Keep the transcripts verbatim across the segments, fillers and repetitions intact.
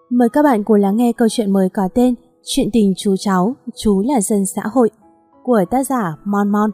Mời các bạn cùng lắng nghe câu chuyện mới có tên Chuyện tình chú cháu, chú là dân xã hội của tác giả Mon Mon.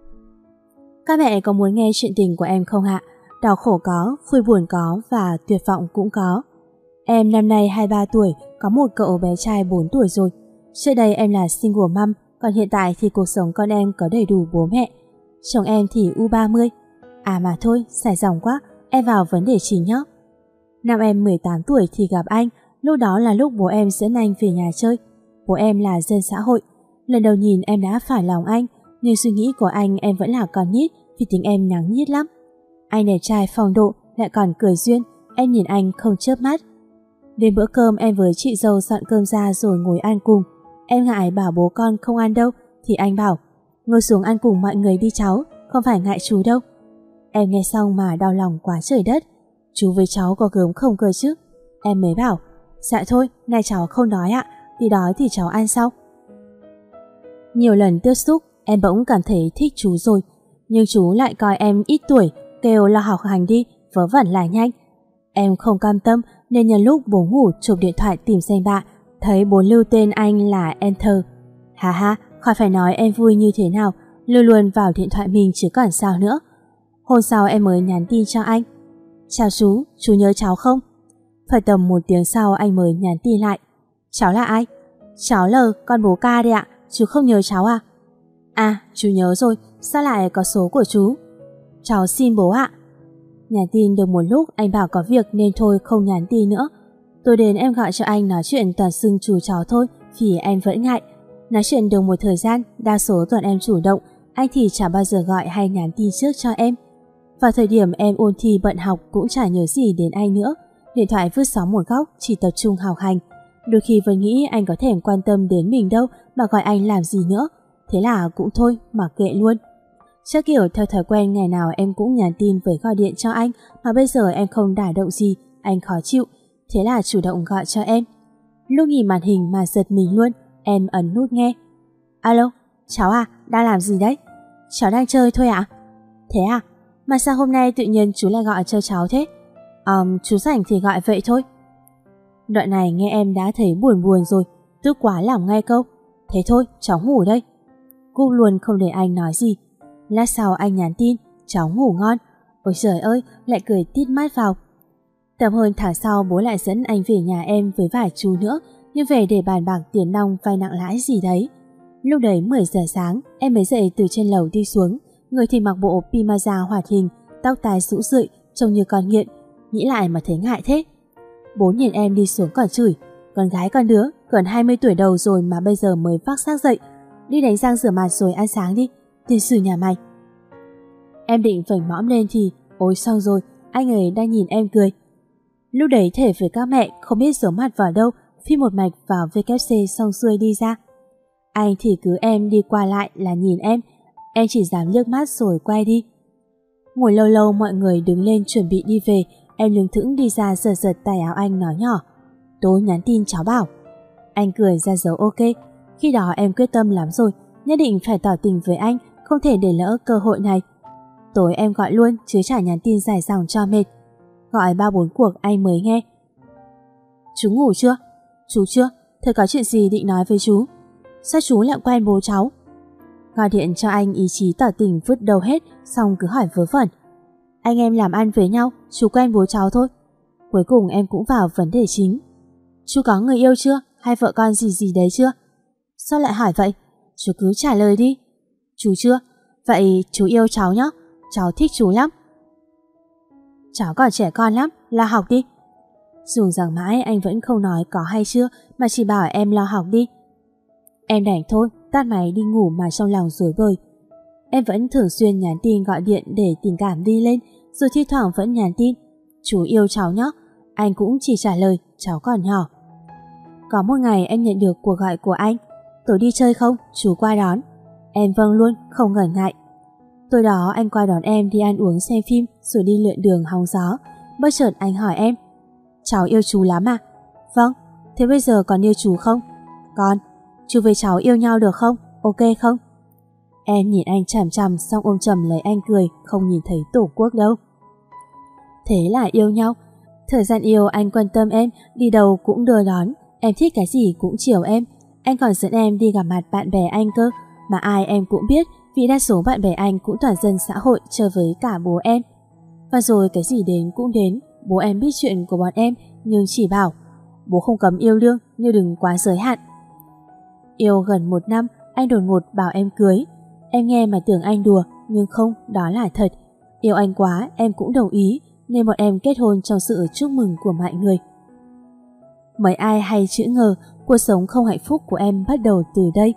Các mẹ có muốn nghe chuyện tình của em không ạ? Đau khổ có, vui buồn có và tuyệt vọng cũng có. Em năm nay hai mươi ba tuổi, có một cậu bé trai bốn tuổi rồi. Trước đây em là single mom, còn hiện tại thì cuộc sống con em có đầy đủ bố mẹ. Chồng em thì u ba mươi. À mà thôi, xài dòng quá, em vào vấn đề chính nhé. Năm em mười tám tuổi thì gặp anh, lúc đó là lúc bố em dẫn anh về nhà chơi. Bố em là dân xã hội. Lần đầu nhìn em đã phải lòng anh, nhưng suy nghĩ của anh em vẫn là con nít vì tính em nắng nhít lắm. Anh đẹp trai phong độ, lại còn cười duyên, em nhìn anh không chớp mắt. Đến bữa cơm em với chị dâu dọn cơm ra rồi ngồi ăn cùng. Em ngại bảo bố con không ăn đâu, thì anh bảo ngồi xuống ăn cùng mọi người đi cháu, không phải ngại chú đâu. Em nghe xong mà đau lòng quá trời đất. Chú với cháu có gớm không cơ chứ? Em mới bảo dạ thôi, nay cháu không đói ạ, thì đói thì cháu ăn sau. Nhiều lần tiếp xúc, em bỗng cảm thấy thích chú rồi, nhưng chú lại coi em ít tuổi, kêu là học hành đi, vớ vẩn là nhanh. Em không cam tâm nên nhân lúc bố ngủ chụp điện thoại tìm danh bạ, thấy bố lưu tên anh là Enter. Ha ha, khỏi phải nói em vui như thế nào, lưu luôn vào điện thoại mình chứ còn sao nữa. Hôm sau em mới nhắn tin cho anh. Chào chú, chú nhớ cháu không? Phải tầm một tiếng sau anh mới nhắn tin lại. Cháu là ai? Cháu là con bố Ca đây ạ, chú không nhớ cháu à? À, chú nhớ rồi, sao lại có số của chú? Cháu xin bố ạ. Nhắn tin được một lúc anh bảo có việc nên thôi không nhắn tin nữa. Tôi đến em gọi cho anh nói chuyện toàn xưng chú cháu thôi vì em vẫn ngại. Nói chuyện được một thời gian, đa số toàn em chủ động, anh thì chả bao giờ gọi hay nhắn tin trước cho em. Vào thời điểm em ôn thi bận học cũng chả nhớ gì đến anh nữa. Điện thoại vứt xó một góc, chỉ tập trung học hành. Đôi khi vẫn nghĩ anh có thèm quan tâm đến mình đâu mà gọi anh làm gì nữa. Thế là cũng thôi, mặc kệ luôn. Chắc kiểu theo thói quen ngày nào em cũng nhắn tin với gọi điện cho anh, mà bây giờ em không đả động gì, anh khó chịu. Thế là chủ động gọi cho em. Lúc nhìn màn hình mà giật mình luôn, em ấn nút nghe. Alo, cháu à, đang làm gì đấy? Cháu đang chơi thôi ạ. Thế à, mà sao hôm nay tự nhiên chú lại gọi cho cháu thế? Um, chú rảnh thì gọi vậy thôi. Đoạn này nghe em đã thấy buồn buồn rồi, tức quá làm ngay câu. Thế thôi, cháu ngủ đây. Cúp luôn không để anh nói gì. Lát sau anh nhắn tin, cháu ngủ ngon. Ôi trời ơi, lại cười tít mắt vào. Tầm hơn tháng sau bố lại dẫn anh về nhà em với vài chú nữa, nhưng về để bàn bạc tiền nong vay nặng lãi gì đấy. Lúc đấy mười giờ sáng, em mới dậy từ trên lầu đi xuống. Người thì mặc bộ pyjama hoạt hình, tóc tai rũ rượi, trông như con nghiện. Nghĩ lại mà thấy ngại thế. Bố nhìn em đi xuống còn chửi. Con gái con đứa, gần hai mươi tuổi đầu rồi mà bây giờ mới vác xác dậy. Đi đánh răng rửa mặt rồi ăn sáng đi, tiền sử nhà mày. Em định phẩy mõm lên thì ôi xong rồi, anh ấy đang nhìn em cười. Lúc đấy thể với các mẹ không biết giấu mặt vào đâu, phi một mạch vào vê kép xê xong xuôi đi ra. Anh thì cứ em đi qua lại là nhìn em, em chỉ dám liếc mắt rồi quay đi. Ngồi lâu lâu mọi người đứng lên chuẩn bị đi về, em lững thững đi ra giật giật tay áo anh nói nhỏ. Tôi nhắn tin cháu bảo. Anh cười ra dấu ok. Khi đó em quyết tâm lắm rồi, nhất định phải tỏ tình với anh, không thể để lỡ cơ hội này. Tối em gọi luôn chứ chả nhắn tin dài dòng cho mệt. Gọi ba bốn cuộc anh mới nghe. Chú ngủ chưa? Chú chưa? Thế có chuyện gì định nói với chú? Sao chú lại quen bố cháu? Gọi điện cho anh ý chí tỏ tình vứt đầu hết, xong cứ hỏi vớ vẩn. Anh em làm ăn với nhau, chú quen bố cháu thôi. Cuối cùng em cũng vào vấn đề chính. Chú có người yêu chưa? Hay vợ con gì gì đấy chưa? Sao lại hỏi vậy? Chú cứ trả lời đi. Chú chưa? Vậy chú yêu cháu nhé, cháu thích chú lắm. Cháu còn trẻ con lắm, lo học đi. Dù rằng mãi anh vẫn không nói có hay chưa, mà chỉ bảo em lo học đi. Em đành thôi, tắt máy đi ngủ mà trong lòng rối bời. Em vẫn thường xuyên nhắn tin gọi điện để tình cảm đi lên, rồi thi thoảng vẫn nhắn tin. Chú yêu cháu nhé. Anh cũng chỉ trả lời cháu còn nhỏ. Có một ngày em nhận được cuộc gọi của anh. Tối đi chơi không? Chú qua đón. Em vâng luôn, không ngần ngại. Tối đó anh qua đón em đi ăn uống xem phim rồi đi lượn đường hóng gió. Bất chợt anh hỏi em. Cháu yêu chú lắm à? Vâng. Thế bây giờ còn yêu chú không? Con. Chú với cháu yêu nhau được không? Ok không? Em nhìn anh chằm chằm xong ôm chầm lấy anh cười, không nhìn thấy tổ quốc đâu. Thế là yêu nhau. Thời gian yêu anh quan tâm em, đi đâu cũng đưa đón, em thích cái gì cũng chiều em. Anh còn dẫn em đi gặp mặt bạn bè anh cơ, mà ai em cũng biết vì đa số bạn bè anh cũng toàn dân xã hội chơi với cả bố em. Và rồi cái gì đến cũng đến, bố em biết chuyện của bọn em nhưng chỉ bảo bố không cấm yêu đương nhưng đừng quá giới hạn. Yêu gần một năm, anh đột ngột bảo em cưới. Em nghe mà tưởng anh đùa, nhưng không, đó là thật. Yêu anh quá, em cũng đồng ý, nên bọn em kết hôn trong sự chúc mừng của mọi người. Mấy ai hay chữ ngờ, cuộc sống không hạnh phúc của em bắt đầu từ đây.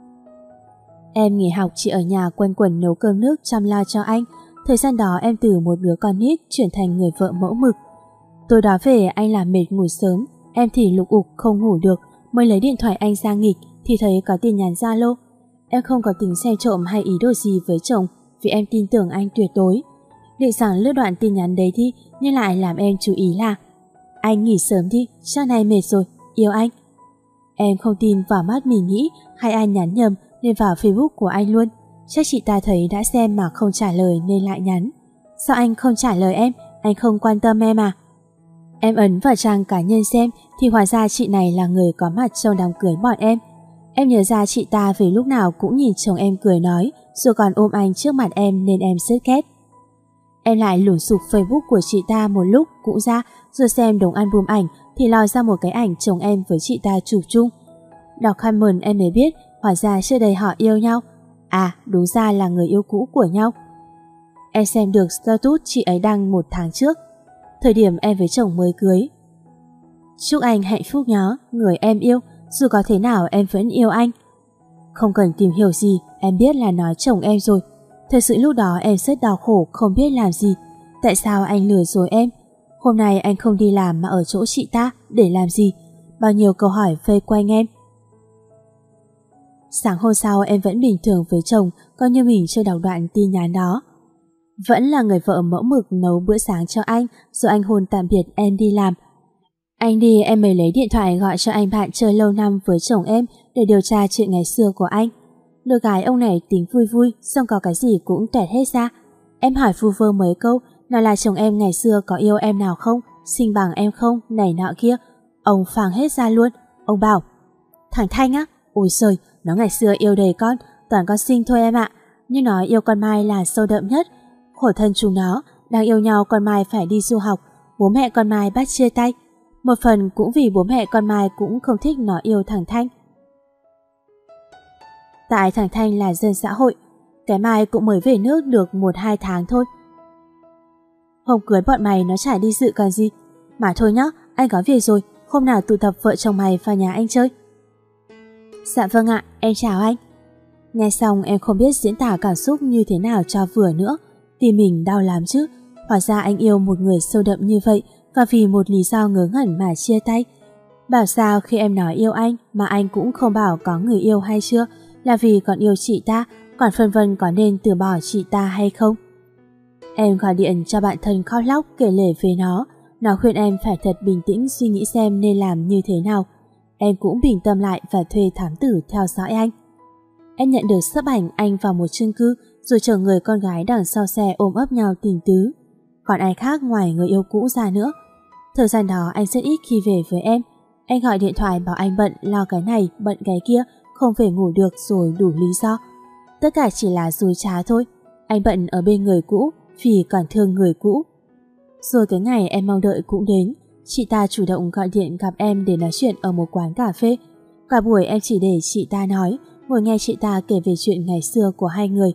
Em nghỉ học chỉ ở nhà quanh quẩn nấu cơm nước chăm lo cho anh. Thời gian đó em từ một đứa con nít chuyển thành người vợ mẫu mực. Tối đó về anh làm mệt ngủ sớm, em thì lục ục không ngủ được, mới lấy điện thoại anh ra nghịch thì thấy có tin nhắn Zalo. Em không có tính xem trộm hay ý đồ gì với chồng vì em tin tưởng anh tuyệt đối. Định rằng lướt đoạn tin nhắn đấy đi, nhưng lại làm em chú ý là anh nghỉ sớm đi, chắc nay mệt rồi, yêu anh. Em không tin vào mắt mình nghĩ hay ai nhắn nhầm nên vào Facebook của anh luôn. Chắc chị ta thấy đã xem mà không trả lời nên lại nhắn. Sao anh không trả lời em? Anh không quan tâm em à? Em ấn vào trang cá nhân xem thì hóa ra chị này là người có mặt trong đám cưới bọn em. Em nhớ ra chị ta vì lúc nào cũng nhìn chồng em cười nói rồi còn ôm anh trước mặt em nên em rất ghét. Em lại lủn sục Facebook của chị ta một lúc cũng ra rồi xem đống album ảnh thì lòi ra một cái ảnh chồng em với chị ta chụp chung. Đọc comment em mới biết hóa ra trước đây họ yêu nhau. À đúng ra là người yêu cũ của nhau. Em xem được status chị ấy đăng một tháng trước, thời điểm em với chồng mới cưới. Chúc anh hạnh phúc nhé, người em yêu, dù có thế nào em vẫn yêu anh. Không cần tìm hiểu gì, em biết là nói chồng em rồi. Thật sự lúc đó em rất đau khổ không biết làm gì. Tại sao anh lừa dối em? Hôm nay anh không đi làm mà ở chỗ chị ta, để làm gì? Bao nhiêu câu hỏi vây quanh em. Sáng hôm sau em vẫn bình thường với chồng, coi như mình chưa đọc đoạn tin nhắn đó. Vẫn là người vợ mẫu mực nấu bữa sáng cho anh, rồi anh hôn tạm biệt em đi làm. Anh đi em mới lấy điện thoại gọi cho anh bạn chơi lâu năm với chồng em để điều tra chuyện ngày xưa của anh. Đứa gái ông này tính vui vui, xong có cái gì cũng tẹt hết ra. Em hỏi vu vơ mấy câu, nào là chồng em ngày xưa có yêu em nào không, xinh bằng em không, này nọ kia. Ông phang hết ra luôn. Ông bảo, thằng Thanh á, ôi trời, nó ngày xưa yêu đầy con, toàn con xinh thôi em ạ. Nhưng nó yêu con Mai là sâu đậm nhất. Khổ thân chúng nó, đang yêu nhau con Mai phải đi du học, bố mẹ con Mai bắt chia tay. Một phần cũng vì bố mẹ con Mai cũng không thích nó yêu thằng Thanh. Tại thằng Thanh là dân xã hội, cái Mai cũng mới về nước được một hai tháng thôi. Hôm cưới bọn mày nó chả đi dự còn gì. Mà thôi nhá, anh có việc rồi, hôm nào tụ tập vợ chồng mày vào nhà anh chơi. Dạ vâng ạ, em chào anh. Nghe xong em không biết diễn tả cảm xúc như thế nào cho vừa nữa. Tim mình đau lắm chứ. Hóa ra anh yêu một người sâu đậm như vậy và vì một lý do ngớ ngẩn mà chia tay. Bảo sao khi em nói yêu anh mà anh cũng không bảo có người yêu hay chưa, là vì còn yêu chị ta, còn phân vân có nên từ bỏ chị ta hay không. Em gọi điện cho bạn thân khóc lóc kể lể về nó. Nó khuyên em phải thật bình tĩnh suy nghĩ xem nên làm như thế nào. Em cũng bình tâm lại và thuê thám tử theo dõi anh. Em nhận được sấp ảnh anh vào một chung cư rồi chờ người con gái đằng sau xe ôm ấp nhau tình tứ. Còn ai khác ngoài người yêu cũ ra nữa. Thời gian đó anh rất ít khi về với em. Anh gọi điện thoại bảo anh bận lo cái này, bận cái kia, không về ngủ được rồi đủ lý do. Tất cả chỉ là dối trá thôi. Anh bận ở bên người cũ vì còn thương người cũ. Rồi cái ngày em mong đợi cũng đến. Chị ta chủ động gọi điện gặp em để nói chuyện ở một quán cà phê. Cả buổi em chỉ để chị ta nói, ngồi nghe chị ta kể về chuyện ngày xưa của hai người.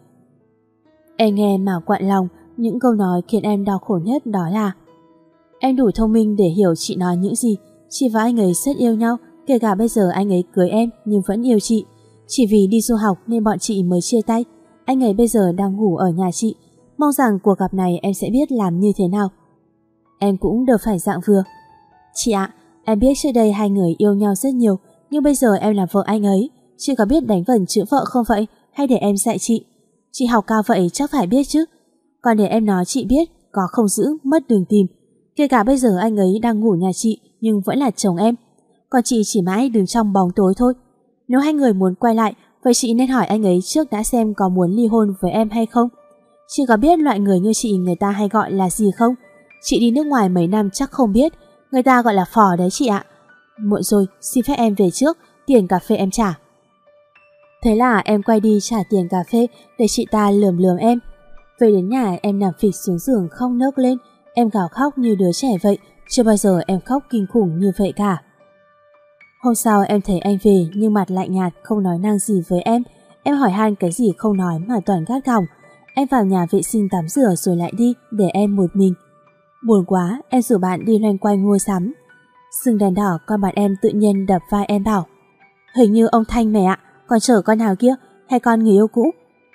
Em nghe mà quặn lòng. Những câu nói khiến em đau khổ nhất đó là: em đủ thông minh để hiểu chị nói những gì. Chị và anh ấy rất yêu nhau, kể cả bây giờ anh ấy cưới em nhưng vẫn yêu chị. Chỉ vì đi du học nên bọn chị mới chia tay. Anh ấy bây giờ đang ngủ ở nhà chị. Mong rằng cuộc gặp này em sẽ biết làm như thế nào. Em cũng được phải dạng vừa. Chị ạ, em biết trước đây hai người yêu nhau rất nhiều, nhưng bây giờ em là vợ anh ấy. Chị có biết đánh vần chữ vợ không vậy? Hay để em dạy chị? Chị học cao vậy chắc phải biết chứ. Còn để em nói chị biết, có không giữ, mất đường tìm. Kể cả bây giờ anh ấy đang ngủ nhà chị nhưng vẫn là chồng em. Còn chị chỉ mãi đứng trong bóng tối thôi. Nếu hai người muốn quay lại, vậy chị nên hỏi anh ấy trước đã xem có muốn ly hôn với em hay không. Chị có biết loại người như chị người ta hay gọi là gì không? Chị đi nước ngoài mấy năm chắc không biết, người ta gọi là phò đấy chị ạ. Muộn rồi, xin phép em về trước, tiền cà phê em trả. Thế là em quay đi trả tiền cà phê để chị ta lườm lườm em. Về đến nhà em nằm phịch xuống giường khóc nấc lên, em gào khóc như đứa trẻ vậy, chưa bao giờ em khóc kinh khủng như vậy cả. Hôm sau em thấy anh về nhưng mặt lạnh nhạt không nói năng gì với em. Em hỏi han cái gì không nói mà toàn gắt gỏng. Em vào nhà vệ sinh tắm rửa rồi lại đi để em một mình. Buồn quá, em rủ bạn đi loanh quanh mua sắm. Sừng đèn đỏ con bạn em tự nhiên đập vai em bảo: Hình như ông Thanh mẹ ạ, còn chở con nào kia, hay con người yêu cũ?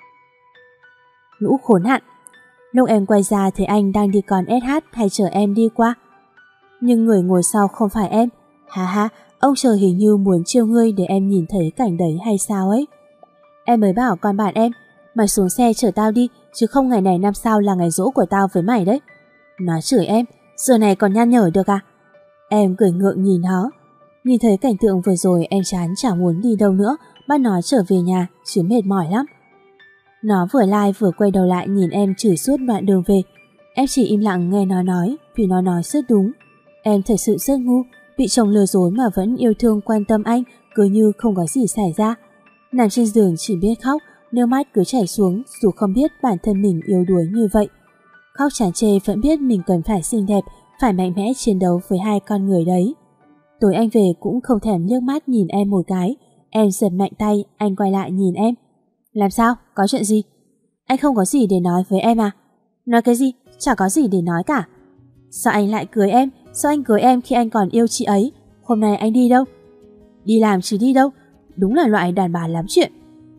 Lũ khốn nạn. Lúc em quay ra thấy anh đang đi con ét hát hay chở em đi qua. Nhưng người ngồi sau không phải em. Ha ha, ông trời hình như muốn chiêu ngươi để em nhìn thấy cảnh đấy hay sao ấy. Em mới bảo con bạn em: Mày xuống xe chở tao đi, chứ không ngày này năm sau là ngày giỗ của tao với mày đấy. Nó chửi em: Giờ này còn nhăn nhở được à? Em cười ngượng nhìn nó. Nhìn thấy cảnh tượng vừa rồi em chán chẳng muốn đi đâu nữa, bắt nó trở về nhà chứ mệt mỏi lắm. Nó vừa lai vừa quay đầu lại nhìn em chửi suốt đoạn đường về. Em chỉ im lặng nghe nó nói vì nó nói rất đúng. Em thật sự rất ngu, bị chồng lừa dối mà vẫn yêu thương quan tâm anh, cứ như không có gì xảy ra. Nằm trên giường chỉ biết khóc, nước mắt cứ chảy xuống dù không biết bản thân mình yếu đuối như vậy. Khóc chán chê vẫn biết mình cần phải xinh đẹp, phải mạnh mẽ chiến đấu với hai con người đấy. Tối anh về cũng không thèm liếc mắt nhìn em một cái. Em giật mạnh tay, anh quay lại nhìn em. Làm sao? Có chuyện gì? Anh không có gì để nói với em à? Nói cái gì? Chả có gì để nói cả. Sao anh lại cưới em? Sao anh cưới em khi anh còn yêu chị ấy? Hôm nay anh đi đâu? Đi làm chứ đi đâu? Đúng là loại đàn bà lắm chuyện.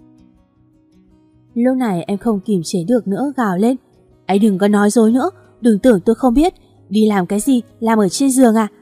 Lúc này em không kìm chế được nữa gào lên: Anh đừng có nói dối nữa, đừng tưởng tôi không biết. Đi làm cái gì? Làm ở trên giường à?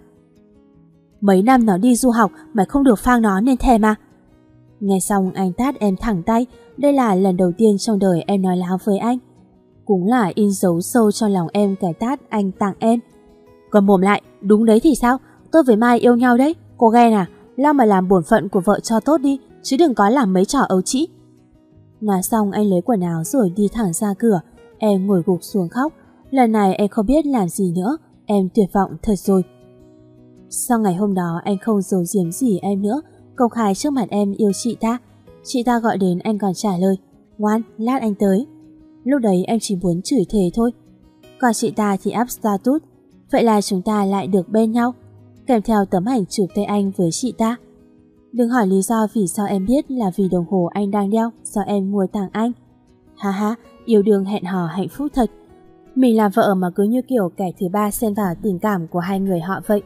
Mấy năm nó đi du học mà không được phang nó nên thèm à? Nghe xong anh tát em thẳng tay. Đây là lần đầu tiên trong đời em nói láo với anh. Cũng là in dấu sâu trong lòng em cái tát anh tặng em. Cầm mồm lại, đúng đấy thì sao? Tôi với Mai yêu nhau đấy. Cô ghen à? Lo mà làm bổn phận của vợ cho tốt đi, chứ đừng có làm mấy trò ấu trĩ. Nói xong anh lấy quần áo rồi đi thẳng ra cửa. Em ngồi gục xuống khóc. Lần này em không biết làm gì nữa. Em tuyệt vọng thật rồi. Sau ngày hôm đó anh không giấu giếm gì em nữa, công khai trước mặt em yêu chị ta. Chị ta gọi đến anh còn trả lời: Ngoan, lát anh tới. Lúc đấy em chỉ muốn chửi thề thôi. Còn chị ta thì up status. Vậy là chúng ta lại được bên nhau, kèm theo tấm ảnh chụp tay anh với chị ta. Đừng hỏi lý do vì sao em biết là vì đồng hồ anh đang đeo do em mua tặng anh. Ha ha, yêu đương hẹn hò hạnh phúc thật. Mình là vợ mà cứ như kiểu kẻ thứ ba xen vào tình cảm của hai người họ vậy.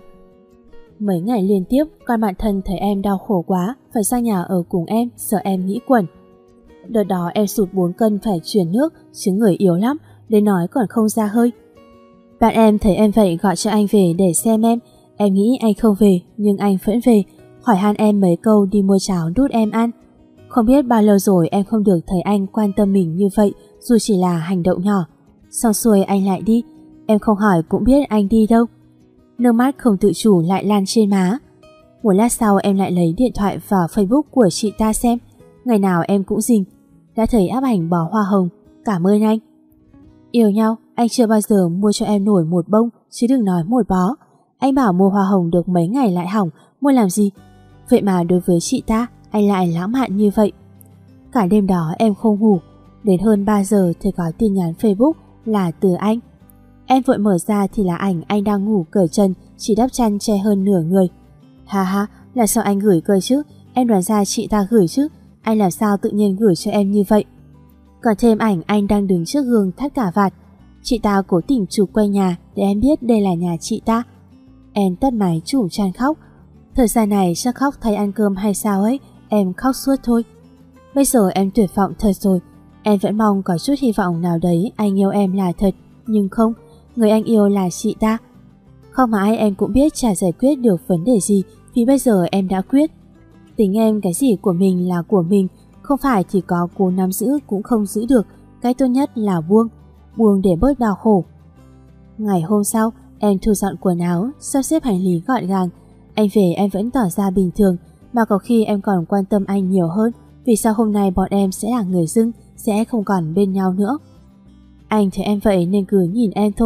Mấy ngày liên tiếp, con bạn thân thấy em đau khổ quá, phải sang nhà ở cùng em, sợ em nghĩ quẩn. Đợt đó em sụt bốn cân phải chuyển nước, chứ người yếu lắm, đến nói còn không ra hơi. Bạn em thấy em vậy gọi cho anh về để xem em. Em nghĩ anh không về, nhưng anh vẫn về, hỏi han em mấy câu đi mua cháo đút em ăn. Không biết bao lâu rồi em không được thấy anh quan tâm mình như vậy, dù chỉ là hành động nhỏ. Xong xuôi anh lại đi, em không hỏi cũng biết anh đi đâu. Nước mắt không tự chủ lại lan trên má. Một lát sau em lại lấy điện thoại vào Facebook của chị ta xem. Ngày nào em cũng rình. Đã thấy áp ảnh bó hoa hồng. Cảm ơn anh. Yêu nhau, anh chưa bao giờ mua cho em nổi một bông, chứ đừng nói một bó. Anh bảo mua hoa hồng được mấy ngày lại hỏng, mua làm gì? Vậy mà đối với chị ta, anh lại lãng mạn như vậy. Cả đêm đó em không ngủ. Đến hơn ba giờ thì có tin nhắn Facebook là từ anh. Em vội mở ra thì là ảnh anh đang ngủ cởi chân, chỉ đắp chăn che hơn nửa người. Ha ha, là sao anh gửi cơ chứ? Em đoán ra chị ta gửi chứ. Anh làm sao tự nhiên gửi cho em như vậy? Còn thêm ảnh anh đang đứng trước gương thắt cả vạt. Chị ta cố tình chụp quay nhà để em biết đây là nhà chị ta. Em tắt máy chủm chăn khóc. Thời gian này chắc khóc thấy ăn cơm hay sao ấy, em khóc suốt thôi. Bây giờ em tuyệt vọng thật rồi. Em vẫn mong có chút hy vọng nào đấy anh yêu em là thật, nhưng không, người anh yêu là chị ta. Không mãi em cũng biết chả giải quyết được vấn đề gì, vì bây giờ em đã quyết. Tính em cái gì của mình là của mình, không phải thì có cố nắm giữ cũng không giữ được. Cái tốt nhất là buông, buông để bớt đau khổ. Ngày hôm sau, em thu dọn quần áo, sắp xếp hành lý gọn gàng. Anh về em vẫn tỏ ra bình thường, mà có khi em còn quan tâm anh nhiều hơn, vì sao hôm nay bọn em sẽ là người dưng, sẽ không còn bên nhau nữa. Anh thấy em vậy nên cứ nhìn em thôi,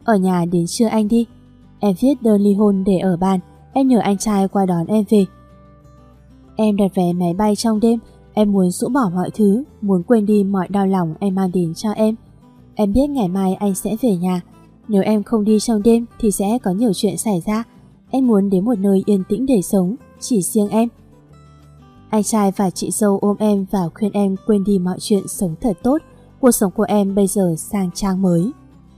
Ở nhà đến trưa anh đi. Em viết đơn ly hôn để ở bàn. Em nhờ anh trai qua đón em về. Em đặt vé máy bay trong đêm. Em muốn rũ bỏ mọi thứ, muốn quên đi mọi đau lòng em mang đến cho em. Em biết ngày mai anh sẽ về nhà. Nếu em không đi trong đêm thì sẽ có nhiều chuyện xảy ra. Em muốn đến một nơi yên tĩnh để sống, chỉ riêng em. Anh trai và chị dâu ôm em và khuyên em quên đi mọi chuyện, sống thật tốt. Cuộc sống của em bây giờ sang trang mới.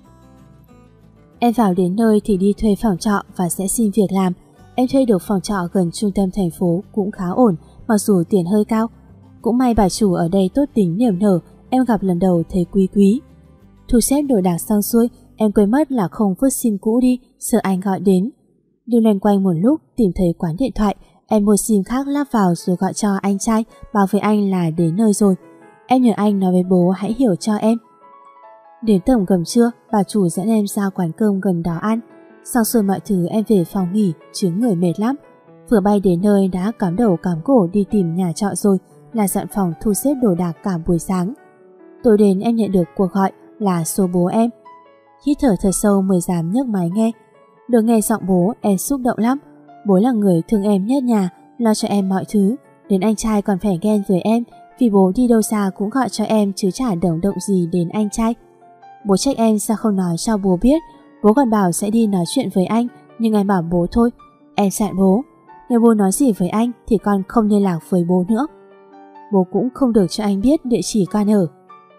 Em vào đến nơi thì đi thuê phòng trọ và sẽ xin việc làm. Em thuê được phòng trọ gần trung tâm thành phố cũng khá ổn, mặc dù tiền hơi cao. Cũng may bà chủ ở đây tốt tính niềm nở, em gặp lần đầu thấy quý quý. Thu xếp đồ đạc xong xuôi, em quên mất là không vứt sim cũ đi, sợ anh gọi đến. Đi loanh quanh một lúc tìm thấy quán điện thoại, em mua sim khác lắp vào rồi gọi cho anh trai, bảo với anh là đến nơi rồi. Em nhờ anh nói với bố hãy hiểu cho em. Đến tầm gần trưa, bà chủ dẫn em ra quán cơm gần đó ăn. Xong xuôi mọi thứ em về phòng nghỉ, chứ người mệt lắm. Vừa bay đến nơi đã cắm đầu cắm cổ đi tìm nhà trọ rồi, là dọn phòng thu xếp đồ đạc cả buổi sáng. Tối đến em nhận được cuộc gọi là số bố em. Hít thở thật sâu mới dám nhấc máy nghe. Được nghe giọng bố em xúc động lắm. Bố là người thương em nhất nhà, lo cho em mọi thứ. Đến anh trai còn phải ghen với em, vì bố đi đâu xa cũng gọi cho em chứ chả động động gì đến anh trai. Bố trách em sao không nói cho bố biết. Bố còn bảo sẽ đi nói chuyện với anh, nhưng anh bảo bố thôi. Em dặn bố, nếu bố nói gì với anh thì con không liên lạc với bố nữa. Bố cũng không được cho anh biết địa chỉ con ở.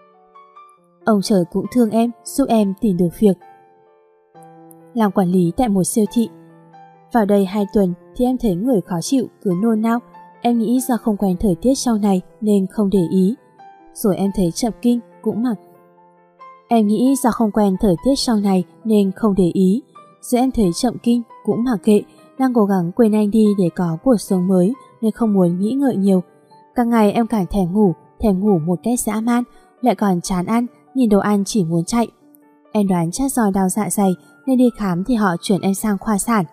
Ông trời cũng thương em, giúp em tìm được việc làm quản lý tại một siêu thị. Vào đây hai tuần thì em thấy người khó chịu, cứ nôn nao. Em nghĩ do không quen thời tiết sau này nên không để ý. Rồi em thấy chậm kinh cũng mặc. Em nghĩ do không quen thời tiết sau này nên không để ý. Rồi em thấy chậm kinh cũng mặc kệ, đang cố gắng quên anh đi để có cuộc sống mới nên không muốn nghĩ ngợi nhiều. Càng ngày em càng thèm ngủ, thèm ngủ một cách dã man, lại còn chán ăn, nhìn đồ ăn chỉ muốn chạy. Em đoán chắc do đau dạ dày nên đi khám thì họ chuyển em sang khoa sản.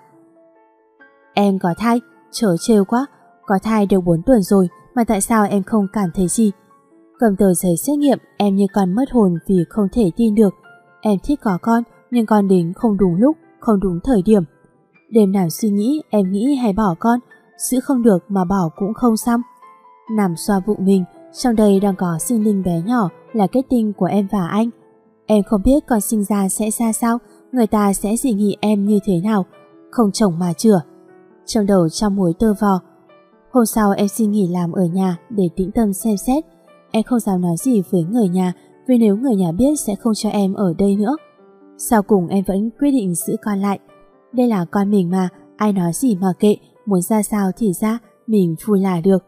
Em có thai, chớ trêu quá, có thai được bốn tuần rồi mà tại sao em không cảm thấy gì? Cầm tờ giấy xét nghiệm em như con mất hồn vì không thể tin được. Em thích có con nhưng con đến không đúng lúc, không đúng thời điểm. Đêm nào suy nghĩ em nghĩ hay bỏ con, giữ không được mà bỏ cũng không xong. Nằm xoa bụng mình, trong đây đang có sinh linh bé nhỏ là kết tinh của em và anh. Em không biết con sinh ra sẽ ra sao, người ta sẽ dị nghị em như thế nào, không chồng mà chửa. Trong đầu trong mối tơ vò. Hôm sau em xin nghỉ làm ở nhà để tĩnh tâm xem xét. Em không dám nói gì với người nhà, vì nếu người nhà biết sẽ không cho em ở đây nữa. Sau cùng em vẫn quyết định giữ con lại. Đây là con mình mà, ai nói gì mà kệ, muốn ra sao thì ra, mình vui là được.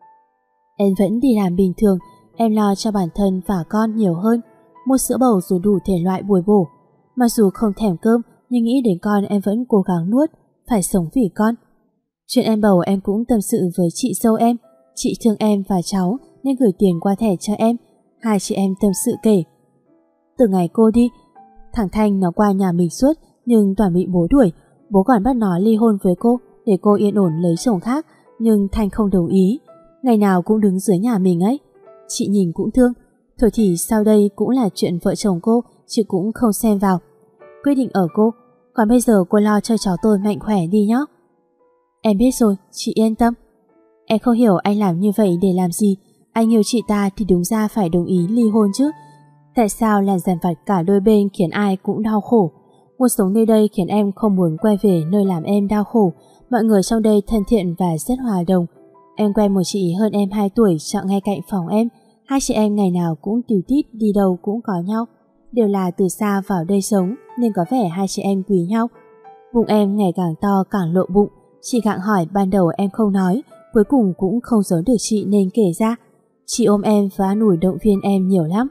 Em vẫn đi làm bình thường, em lo cho bản thân và con nhiều hơn, mua sữa bầu rồi đủ thể loại bồi bổ. Mặc dù không thèm cơm, nhưng nghĩ đến con em vẫn cố gắng nuốt, phải sống vì con. Chuyện em bầu em cũng tâm sự với chị dâu em, chị thương em và cháu nên gửi tiền qua thẻ cho em, hai chị em tâm sự kể. Từ ngày cô đi, thằng Thanh nó qua nhà mình suốt nhưng toàn bị bố đuổi, bố còn bắt nó ly hôn với cô để cô yên ổn lấy chồng khác, nhưng Thanh không đồng ý, ngày nào cũng đứng dưới nhà mình ấy. Chị nhìn cũng thương, thôi thì sau đây cũng là chuyện vợ chồng cô, chứ cũng không xem vào. Quyết định ở cô, còn bây giờ cô lo cho cháu tôi mạnh khỏe đi nhé. Em biết rồi, chị yên tâm. Em không hiểu anh làm như vậy để làm gì. Anh yêu chị ta thì đúng ra phải đồng ý ly hôn chứ. Tại sao làm dằn vặt cả đôi bên khiến ai cũng đau khổ? Cuộc sống nơi đây khiến em không muốn quay về nơi làm em đau khổ. Mọi người trong đây thân thiện và rất hòa đồng. Em quen một chị hơn em hai tuổi chọn ngay cạnh phòng em. Hai chị em ngày nào cũng tíu tít, đi đâu cũng có nhau. Đều là từ xa vào đây sống nên có vẻ hai chị em quý nhau. Bụng em ngày càng to càng lộ bụng. Chị gặng hỏi ban đầu em không nói, cuối cùng cũng không giấu được chị nên kể ra. Chị ôm em và an ủi động viên em nhiều lắm.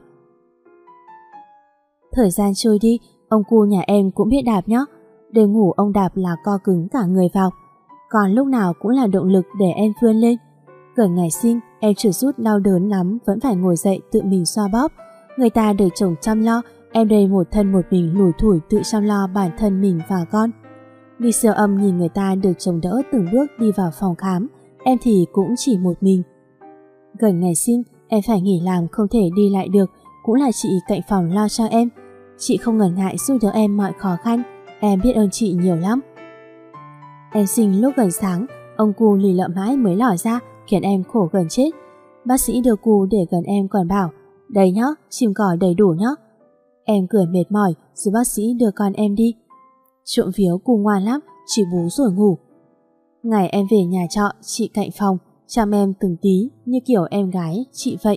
Thời gian trôi đi, ông cu nhà em cũng biết Đạp nhé. Để ngủ ông Đạp là co cứng cả người vào, còn lúc nào cũng là động lực để em vươn lên. Gần ngày sinh, em trừ rút đau đớn lắm vẫn phải ngồi dậy tự mình xoa bóp. Người ta được chồng chăm lo, em đây một thân một mình lủi thủi tự chăm lo bản thân mình và con. Đi siêu âm nhìn người ta được chồng đỡ từng bước đi vào phòng khám, em thì cũng chỉ một mình. Gần ngày sinh, em phải nghỉ làm không thể đi lại được, cũng là chị cạnh phòng lo cho em. Chị không ngần ngại giúp đỡ em mọi khó khăn, em biết ơn chị nhiều lắm. Em sinh lúc gần sáng, ông cu lì lợm mãi mới lỏ ra, khiến em khổ gần chết. Bác sĩ đưa cu để gần em còn bảo, đây nhá, chim cỏ đầy đủ nhá. Em cười mệt mỏi rồi bác sĩ đưa con em đi. Trộm vía cu ngoan lắm, chỉ bú rồi ngủ. Ngày em về nhà trọ, chị cạnh phòng, chăm em từng tí như kiểu em gái chị vậy.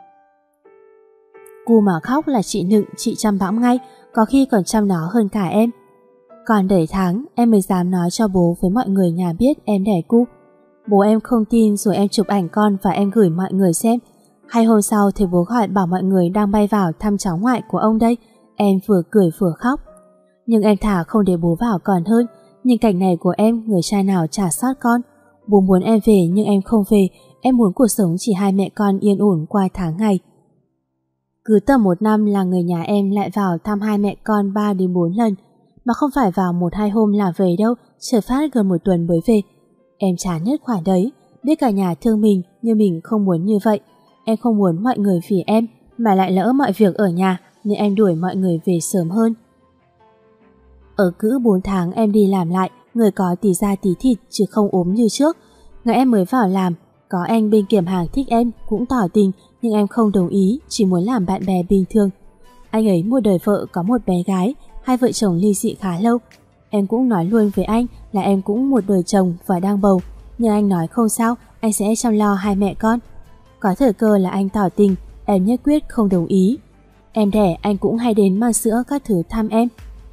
Cu mà khóc là chị nựng, chị chăm bẵm ngay, có khi còn chăm nó hơn cả em. Còn đầy tháng em mới dám nói cho bố với mọi người nhà biết em đẻ cu. Bố em không tin rồi em chụp ảnh con và em gửi mọi người xem. Hay hôm sau thì bố gọi bảo mọi người đang bay vào thăm cháu ngoại của ông đây. Em vừa cười vừa khóc. Nhưng em thà không để bố vào còn hơn. Nhưng cảnh này của em, người cha nào chả sót con. Bố muốn em về nhưng em không về. Em muốn cuộc sống chỉ hai mẹ con yên ổn qua tháng ngày. Cứ tầm một năm là người nhà em lại vào thăm hai mẹ con ba đến bốn lần. Mà không phải vào một hai hôm là về đâu, trời phát gần một tuần mới về. Em chán nhất khoản đấy, biết cả nhà thương mình nhưng mình không muốn như vậy. Em không muốn mọi người vì em mà lại lỡ mọi việc ở nhà, nên em đuổi mọi người về sớm hơn. Ở cữ bốn tháng em đi làm lại, người có tí da tí thịt chứ không ốm như trước. Ngày em mới vào làm, có anh bên kiểm hàng thích em cũng tỏ tình, nhưng em không đồng ý, chỉ muốn làm bạn bè bình thường. Anh ấy một đời vợ có một bé gái, hai vợ chồng ly dị khá lâu. Em cũng nói luôn với anh là em cũng một đời chồng và đang bầu, nhưng anh nói không sao, anh sẽ chăm lo hai mẹ con. Có thời cơ là anh tỏ tình, em nhất quyết không đồng ý. Em đẻ anh cũng hay đến mang sữa các thứ thăm em.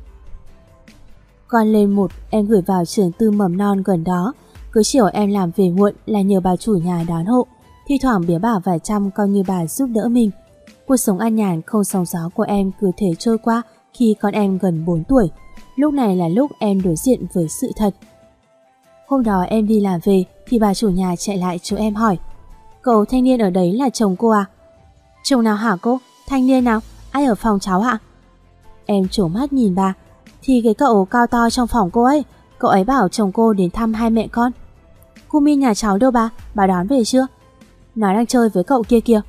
Con lên một em gửi vào trường tư mầm non gần đó. Cứ chiều em làm về muộn là nhờ bà chủ nhà đón hộ, thi thoảng bía bà vài trăm coi như bà giúp đỡ mình. Cuộc sống an nhàn không sóng gió của em cứ thế trôi qua khi con em gần bốn tuổi. Lúc này là lúc em đối diện với sự thật. Hôm đó em đi làm về thì bà chủ nhà chạy lại chỗ em hỏi, cậu thanh niên ở đấy là chồng cô à? Chồng nào hả cô? Thanh niên nào? Ai ở phòng cháu hả? Em trố mắt nhìn bà. Thì cái cậu cao to trong phòng cô ấy, cậu ấy bảo chồng cô đến thăm hai mẹ con. Cô Min nhà cháu đâu bà? Bà đón về chưa? Nó đang chơi với cậu kia kìa.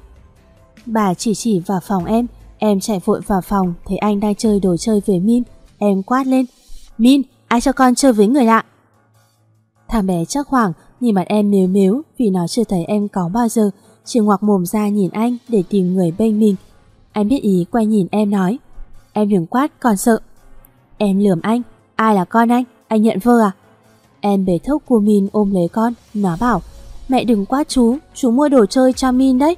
Bà chỉ chỉ vào phòng em. Em chạy vội vào phòng, thấy anh đang chơi đồ chơi với Min. Em quát lên, Min, ai cho con chơi với người lạ? Thằng bé chắc hoảng, nhìn mặt em mếu mếu vì nó chưa thấy em có bao giờ, chỉ ngoạc mồm ra nhìn anh để tìm người bên mình. Anh biết ý quay nhìn em nói, em đừng quát còn sợ. Em lườm anh, ai là con anh? Anh nhận vơ à? Em bế thốc của Min ôm lấy con, nó bảo, mẹ đừng quát chú, chú mua đồ chơi cho Min đấy.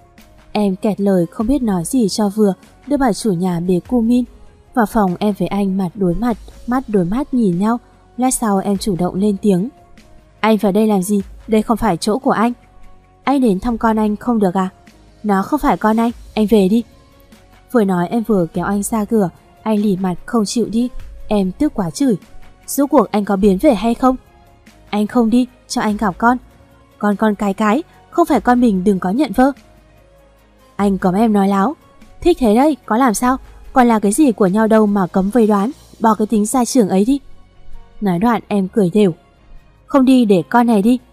Em kẹt lời không biết nói gì cho vừa, đưa bà chủ nhà bế cu Min. Vào phòng em với anh mặt đối mặt, mắt đối mắt nhìn nhau. Lát sau em chủ động lên tiếng, anh vào đây làm gì? Đây không phải chỗ của anh. Anh đến thăm con anh không được à? Nó không phải con anh, anh về đi. Vừa nói em vừa kéo anh ra cửa. Anh lì mặt không chịu đi. Em tức quá chửi, rốt cuộc anh có biến về hay không? Anh không đi, cho anh gặp con. Con con cái cái, không phải con mình đừng có nhận vơ. Anh cấm em nói láo. Thích thế đấy, có làm sao? Còn là cái gì của nhau đâu mà cấm vây đoán. Bỏ cái tính gia trưởng ấy đi. Nói đoạn em cười đều, không đi để con này đi.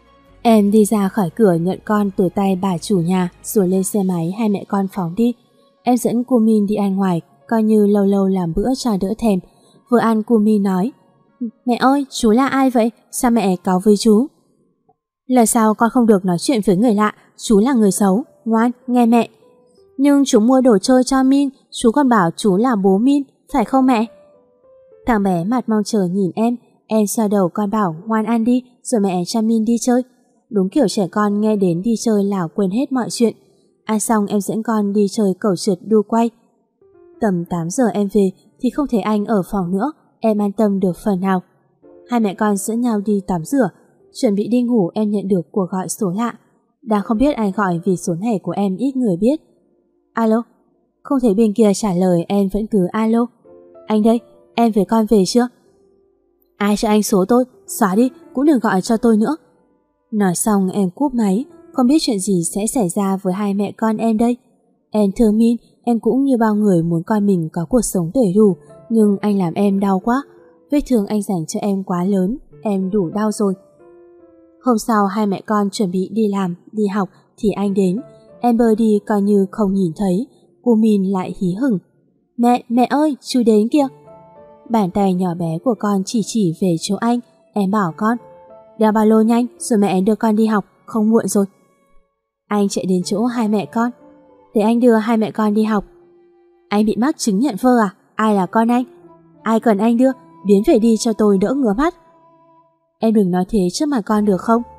Em đi ra khỏi cửa nhận con từ tay bà chủ nhà, rồi lên xe máy hai mẹ con phóng đi. Em dẫn cô Min đi ăn ngoài, coi như lâu lâu làm bữa cho đỡ thèm. Vừa ăn cô Min nói, mẹ ơi, chú là ai vậy? Sao mẹ cáu với chú? Lần sau con không được nói chuyện với người lạ, chú là người xấu, ngoan, nghe mẹ. Nhưng chú mua đồ chơi cho Min, chú còn bảo chú là bố Min, phải không mẹ? Thằng bé mặt mong chờ nhìn em. Em xoa đầu con bảo ngoan ăn đi, rồi mẹ cho Min đi chơi. Đúng kiểu trẻ con nghe đến đi chơi là quên hết mọi chuyện. Ăn xong em dẫn con đi chơi cầu trượt đu quay. Tầm tám giờ em về thì không thấy anh ở phòng nữa. Em an tâm được phần nào. Hai mẹ con dẫn nhau đi tắm rửa. Chuẩn bị đi ngủ em nhận được cuộc gọi số lạ. Đang không biết ai gọi vì số này của em ít người biết. Alo? Không thấy bên kia trả lời, em vẫn cứ alo. Anh đây, em với con về chưa? Ai cho anh số tôi? Xóa đi, cũng đừng gọi cho tôi nữa. Nói xong em cúp máy. Không biết chuyện gì sẽ xảy ra với hai mẹ con em đây. Em thương Min, em cũng như bao người muốn con mình có cuộc sống đầy đủ. Nhưng anh làm em đau quá. Vết thương anh dành cho em quá lớn, em đủ đau rồi. Hôm sau hai mẹ con chuẩn bị đi làm, đi học thì anh đến. Em bơi đi coi như không nhìn thấy. Cô Min lại hí hửng. Mẹ, mẹ ơi, chú đến kìa. Bàn tay nhỏ bé của con chỉ chỉ về chỗ anh. Em bảo con, đeo ba lô nhanh rồi mẹ đưa con đi học, không muộn rồi. Anh chạy đến chỗ hai mẹ con. Để anh đưa hai mẹ con đi học. Anh bị mắc chứng nhận vơ à? Ai là con anh? Ai cần anh đưa, biến về đi cho tôi đỡ ngứa mắt. Em đừng nói thế trước mặt con được không?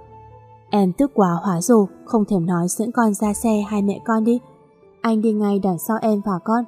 Em tức quá hóa rồ, không thèm nói dẫn con ra xe hai mẹ con đi. Anh đi ngay đằng sau em và con.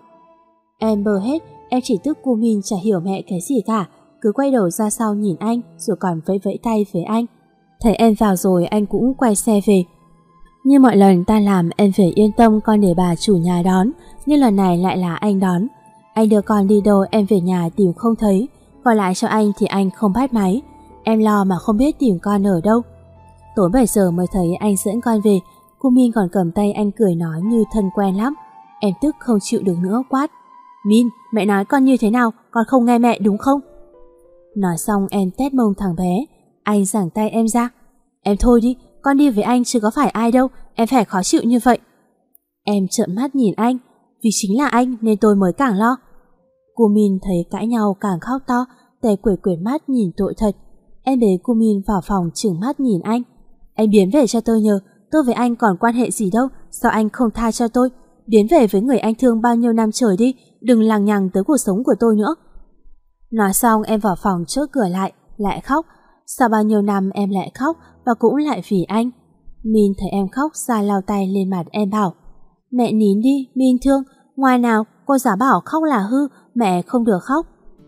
Em bờ hết, em chỉ tức cu min chả hiểu mẹ cái gì cả, cứ quay đầu ra sau nhìn anh rồi còn vẫy vẫy tay với anh. Thấy em vào rồi anh cũng quay xe về. Như mọi lần ta làm em phải yên tâm con để bà chủ nhà đón, nhưng lần này lại là anh đón. Anh đưa con đi đâu em về nhà tìm không thấy, gọi lại cho anh thì anh không bắt máy. Em lo mà không biết tìm con ở đâu. Tối bảy giờ mới thấy anh dẫn con về, cô Min còn cầm tay anh cười nói như thân quen lắm. Em tức không chịu được nữa quát. Min, mẹ nói con như thế nào, con không nghe mẹ đúng không? Nói xong em tét mông thằng bé. Anh giằng tay em ra. Em thôi đi, con đi với anh chứ có phải ai đâu, em phải khó chịu như vậy. Em trợn mắt nhìn anh, vì chính là anh nên tôi mới càng lo. Cô Min thấy cãi nhau càng khóc to, tay quẩy quẩy mắt nhìn tội thật. Em bế cô Min vào phòng trừng mắt nhìn anh. Anh biến về cho tôi nhờ, tôi với anh còn quan hệ gì đâu, sao anh không tha cho tôi? Biến về với người anh thương bao nhiêu năm trời đi, đừng lằng nhằng tới cuộc sống của tôi nữa. Nói xong em vào phòng chốt cửa lại, lại khóc. Sau bao nhiêu năm em lại khóc, và cũng lại vì anh. Min thấy em khóc ra lau tay lên mặt em bảo. Mẹ nín đi, Min thương, ngoài nào cô giáo bảo khóc là hư, mẹ không được khóc.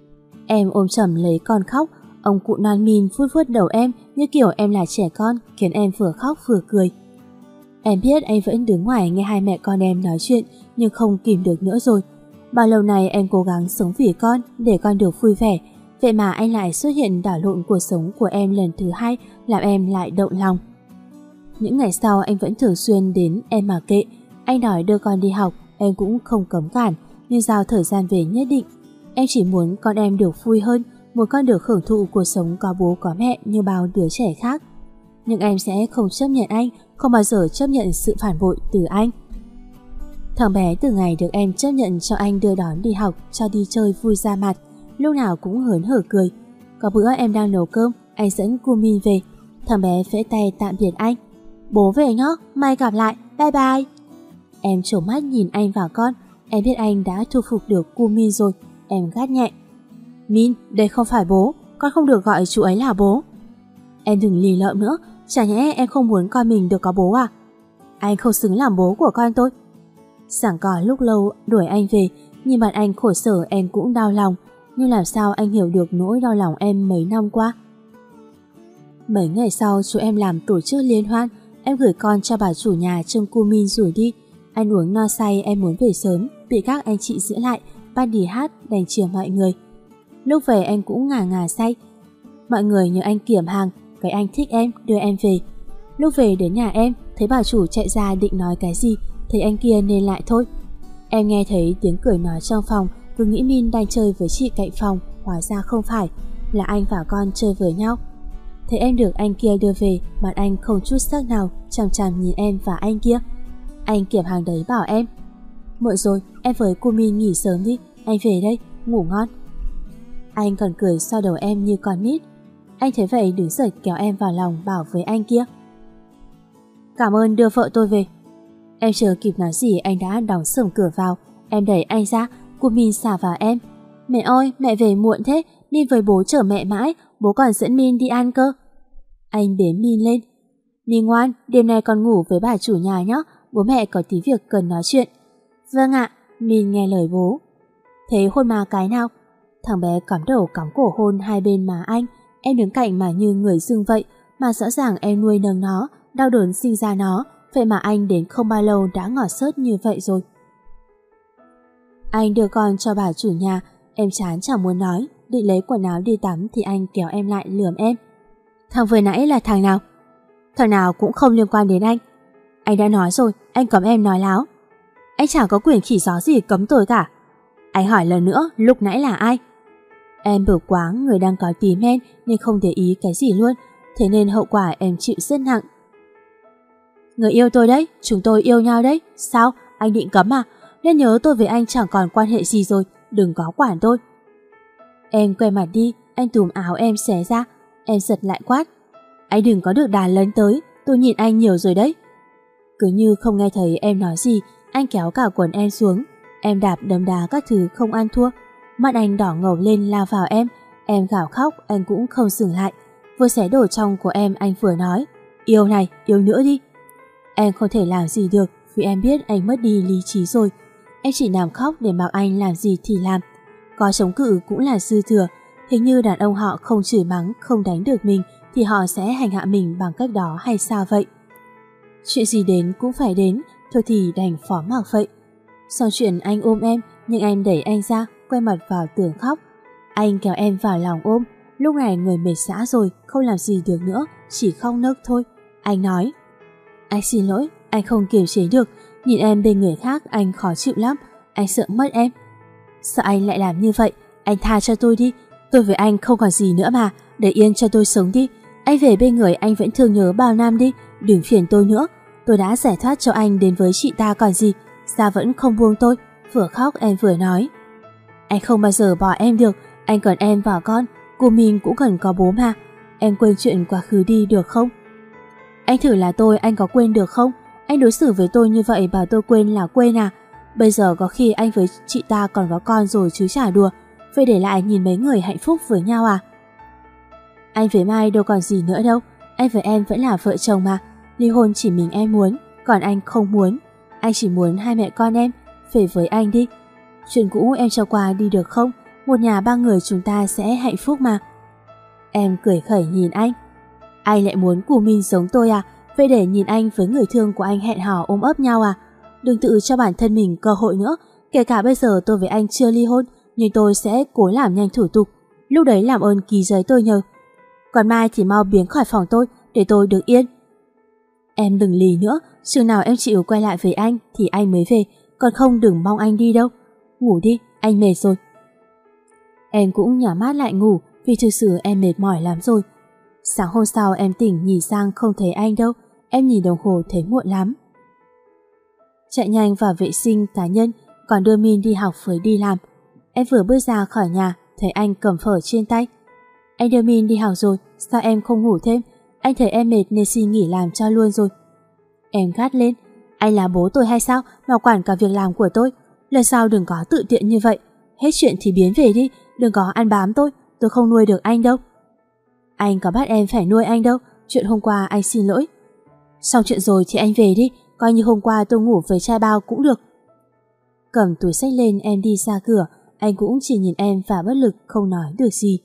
Em ôm chầm lấy con khóc. Ông cụ non Min vuốt vuốt đầu em như kiểu em là trẻ con, khiến em vừa khóc vừa cười. Em biết anh vẫn đứng ngoài nghe hai mẹ con em nói chuyện, nhưng không kìm được nữa rồi. Bao lâu nay em cố gắng sống vì con, để con được vui vẻ. Vậy mà anh lại xuất hiện đảo lộn cuộc sống của em lần thứ hai, làm em lại động lòng. Những ngày sau anh vẫn thường xuyên đến em mà kệ. Anh nói đưa con đi học, em cũng không cấm cản, nhưng giao thời gian về nhất định. Em chỉ muốn con em được vui hơn, muốn con được hưởng thụ cuộc sống có bố có mẹ như bao đứa trẻ khác. Nhưng em sẽ không chấp nhận anh, không bao giờ chấp nhận sự phản bội từ anh. Thằng bé từ ngày được em chấp nhận cho anh đưa đón đi học, cho đi chơi vui ra mặt, lúc nào cũng hớn hở cười. Có bữa em đang nấu cơm, anh dẫn cô Min về. Thằng bé vẫy tay tạm biệt anh. Bố về nhá, mai gặp lại, bye bye. Em trố mắt nhìn anh và con. Em biết anh đã thu phục được cô Min rồi. Em gắt nhẹ. Min, đây không phải bố, con không được gọi chú ấy là bố. Em đừng lì lợm nữa, chả nhẽ em không muốn con mình được có bố à? Anh không xứng làm bố của con tôi. Giảng cò lúc lâu đuổi anh về, nhìn mặt anh khổ sở em cũng đau lòng, nhưng làm sao anh hiểu được nỗi đau lòng em mấy năm qua. Mấy ngày sau chú em làm tổ chức liên hoan, em gửi con cho bà chủ nhà trông cô Min rủ đi. Ăn uống no say em muốn về sớm, bị các anh chị giữ lại, bắt đi hát đành chiều mọi người. Lúc về anh cũng ngà ngà say. Mọi người nhờ anh kiểm hàng, cái anh thích em đưa em về. Lúc về đến nhà em, thấy bà chủ chạy ra định nói cái gì, thấy anh kia nên lại thôi. Em nghe thấy tiếng cười nói trong phòng, cứ nghĩ Min đang chơi với chị cạnh phòng, hóa ra không phải, là anh và con chơi với nhau. Thấy em được anh kia đưa về, mặt anh không chút sắc nào, chằm chằm nhìn em và anh kia. Anh kiểm hàng đấy bảo em. Muộn rồi, em với cô Min nghỉ sớm đi, anh về đây, ngủ ngon. Anh còn cười xoa đầu em như con nít. Anh thấy vậy đứng dậy kéo em vào lòng bảo với anh kia. Cảm ơn đưa vợ tôi về. Em chưa kịp nói gì anh đã đóng sầm cửa vào. Em đẩy anh ra, cô Min xả vào em. Mẹ ơi, mẹ về muộn thế, đi với bố chở mẹ mãi, bố còn dẫn Min đi ăn cơ. Anh bế Min lên. Min ngoan, đêm nay con ngủ với bà chủ nhà nhé, bố mẹ có tí việc cần nói chuyện. Vâng ạ, Min nghe lời bố. Thế hôn má cái nào? Thằng bé cắm đầu cắm cổ hôn hai bên má anh. Em đứng cạnh mà như người dưng vậy, mà rõ ràng em nuôi nấng nó, đau đớn sinh ra nó, vậy mà anh đến không bao lâu đã ngọt xớt như vậy rồi. Anh đưa con cho bà chủ nhà, em chán chẳng muốn nói, định lấy quần áo đi tắm thì anh kéo em lại lườm em. Thằng vừa nãy là thằng nào? Thằng nào cũng không liên quan đến anh. Anh đã nói rồi, anh cấm em nói láo. Anh chẳng có quyền khỉ gió gì cấm tôi cả. Anh hỏi lần nữa, lúc nãy là ai? Em bực quá, người đang có tí men nên không để ý cái gì luôn, thế nên hậu quả em chịu rất nặng. Người yêu tôi đấy, chúng tôi yêu nhau đấy. Sao? Anh định cấm à? Nên nhớ tôi với anh chẳng còn quan hệ gì rồi, đừng có quản tôi. Em quay mặt đi, anh túm áo em xé ra. Em giật lại quát: Anh đừng có được đà lấn tới, tôi nhìn anh nhiều rồi đấy. Cứ như không nghe thấy em nói gì, anh kéo cả quần em xuống. Em đạp đấm đá các thứ không ăn thua. Mắt anh đỏ ngầu lên lao vào em. Em gào khóc, anh cũng không dừng lại. Vừa xé đồ trong của em, anh vừa nói: Yêu này, yêu nữa đi. Em không thể làm gì được, vì em biết anh mất đi lý trí rồi. Em chỉ nằm khóc để mặc anh làm gì thì làm. Có chống cự cũng là dư thừa. Hình như đàn ông họ không chửi mắng, không đánh được mình thì họ sẽ hành hạ mình bằng cách đó hay sao vậy? Chuyện gì đến cũng phải đến, thôi thì đành phó mặc vậy. Sau chuyện anh ôm em, nhưng em đẩy anh ra, quay mặt vào tường khóc. Anh kéo em vào lòng ôm. Lúc này người mệt rã rồi, không làm gì được nữa, chỉ khóc nấc thôi. Anh nói: Anh xin lỗi, anh không kiềm chế được. Nhìn em bên người khác anh khó chịu lắm. Anh sợ mất em. Sao anh lại làm như vậy? Anh tha cho tôi đi. Tôi với anh không còn gì nữa mà. Để yên cho tôi sống đi. Anh về bên người anh vẫn thương nhớ bao năm đi. Đừng phiền tôi nữa. Tôi đã giải thoát cho anh đến với chị ta còn gì. Sao vẫn không buông tôi? Vừa khóc em vừa nói: Anh không bao giờ bỏ em được. Anh cần em và con. Cô mình cũng cần có bố mà. Em quên chuyện quá khứ đi được không? Anh thử là tôi, anh có quên được không? Anh đối xử với tôi như vậy bảo tôi quên là quên à? Bây giờ có khi anh với chị ta còn có con rồi chứ chả đùa. Phải để lại nhìn mấy người hạnh phúc với nhau à? Anh với Mai đâu còn gì nữa đâu. Anh với em vẫn là vợ chồng mà. Ly hôn chỉ mình em muốn, còn anh không muốn. Anh chỉ muốn hai mẹ con em về với anh đi. Chuyện cũ em cho qua đi được không? Một nhà ba người chúng ta sẽ hạnh phúc mà. Em cười khẩy nhìn anh. Anh lại muốn Cù Min giống tôi à? Vậy để nhìn anh với người thương của anh hẹn hò ôm ấp nhau à? Đừng tự cho bản thân mình cơ hội nữa. Kể cả bây giờ tôi với anh chưa ly hôn, nhưng tôi sẽ cố làm nhanh thủ tục. Lúc đấy làm ơn ký giấy tôi nhờ. Còn Mai thì mau biến khỏi phòng tôi để tôi được yên. Em đừng lì nữa. Chừng nào em chịu quay lại với anh thì anh mới về. Còn không đừng mong anh đi đâu. Ngủ đi, anh mệt rồi. Em cũng nhắm mắt lại ngủ, vì thực sự em mệt mỏi lắm rồi. Sáng hôm sau em tỉnh nhìn sang không thấy anh đâu. Em nhìn đồng hồ thấy muộn lắm. Chạy nhanh vào vệ sinh cá nhân, còn đưa Min đi học với đi làm. Em vừa bước ra khỏi nhà thấy anh cầm phở trên tay. Anh đưa Min đi học rồi, sao em không ngủ thêm? Anh thấy em mệt nên xin nghỉ làm cho luôn rồi. Em gắt lên: Anh là bố tôi hay sao mà quản cả việc làm của tôi? Lần sau đừng có tự tiện như vậy. Hết chuyện thì biến về đi, đừng có ăn bám tôi. Tôi không nuôi được anh đâu. Anh có bắt em phải nuôi anh đâu. Chuyện hôm qua anh xin lỗi. Xong chuyện rồi thì anh về đi. Coi như hôm qua tôi ngủ với trai bao cũng được. Cầm túi xách lên em đi ra cửa. Anh cũng chỉ nhìn em và bất lực không nói được gì.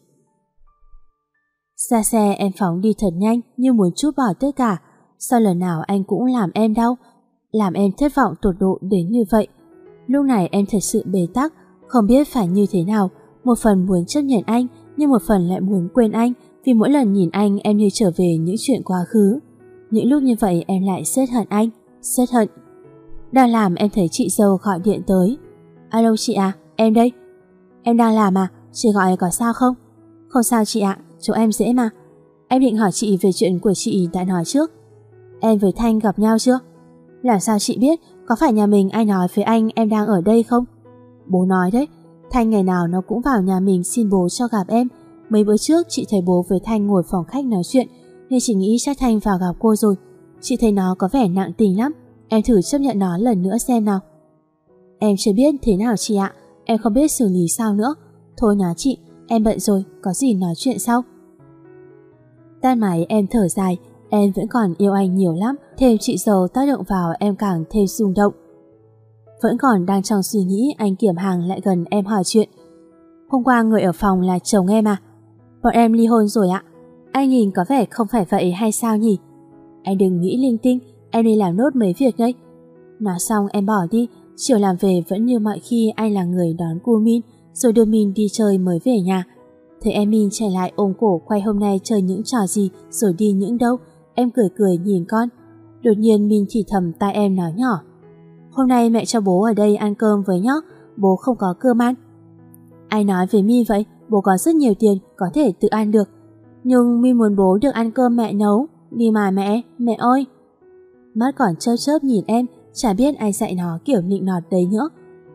Ra xe em phóng đi thật nhanh, như muốn trút bỏ tất cả. Sao lần nào anh cũng làm em đau, làm em thất vọng tột độ đến như vậy. Lúc này em thật sự bế tắc, không biết phải như thế nào. Một phần muốn chấp nhận anh, nhưng một phần lại muốn quên anh. Vì mỗi lần nhìn anh em như trở về những chuyện quá khứ. Những lúc như vậy em lại rất hận anh, rất hận. Đang làm em thấy chị dâu gọi điện tới. Alo chị à, em đây. Em đang làm à, chị gọi có sao không? Không sao chị ạ, chỗ em dễ mà. Em định hỏi chị về chuyện của chị đã nói trước. Em với Thanh gặp nhau chưa? Làm sao chị biết? Có phải nhà mình ai nói với anh em đang ở đây không? Bố nói đấy. Thanh ngày nào nó cũng vào nhà mình xin bố cho gặp em. Mấy bữa trước chị thấy bố với Thanh ngồi phòng khách nói chuyện, nên chị nghĩ chắc Thanh vào gặp cô rồi. Chị thấy nó có vẻ nặng tình lắm. Em thử chấp nhận nó lần nữa xem nào. Em chưa biết thế nào chị ạ. Em không biết xử lý sao nữa. Thôi nhá chị, em bận rồi, có gì nói chuyện sau. Tan máy em thở dài. Em vẫn còn yêu anh nhiều lắm. Thêm chị dâu tác động vào em càng thêm rung động. Vẫn còn đang trong suy nghĩ, anh kiểm hàng lại gần em hỏi chuyện. Hôm qua người ở phòng là chồng em à? Bọn em ly hôn rồi ạ. Anh nhìn có vẻ không phải vậy hay sao nhỉ? Anh đừng nghĩ linh tinh, em đi làm nốt mấy việc đấy. Nói xong em bỏ đi. Chiều làm về vẫn như mọi khi anh là người đón cô Min, rồi đưa Min đi chơi mới về nhà. Thấy em Min chạy lại ôm cổ quay hôm nay chơi những trò gì rồi đi những đâu. Em cười cười nhìn con. Đột nhiên Min thì thầm tai em nói nhỏ: Hôm nay mẹ cho bố ở đây ăn cơm với nhóc, bố không có cơm ăn. Ai nói với Min vậy? Bố có rất nhiều tiền, có thể tự ăn được. Nhưng Min muốn bố được ăn cơm mẹ nấu. Đi mà mẹ, mẹ ơi. Mắt còn chớp chớp nhìn em, chả biết ai dạy nó kiểu nịnh nọt đấy nữa.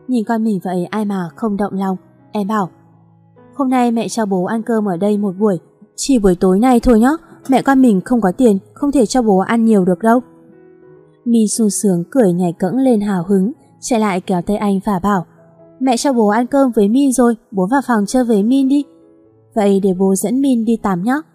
Nhìn con mình vậy ai mà không động lòng. Em bảo, hôm nay mẹ cho bố ăn cơm ở đây một buổi, chỉ buổi tối nay thôi nhá, mẹ con mình không có tiền, không thể cho bố ăn nhiều được đâu. My sung sướng cười nhảy cẫng lên hào hứng, chạy lại kéo tay anh và bảo, mẹ cho bố ăn cơm với Min rồi, bố vào phòng chơi với Min đi. Vậy để bố dẫn Min đi tắm nhé.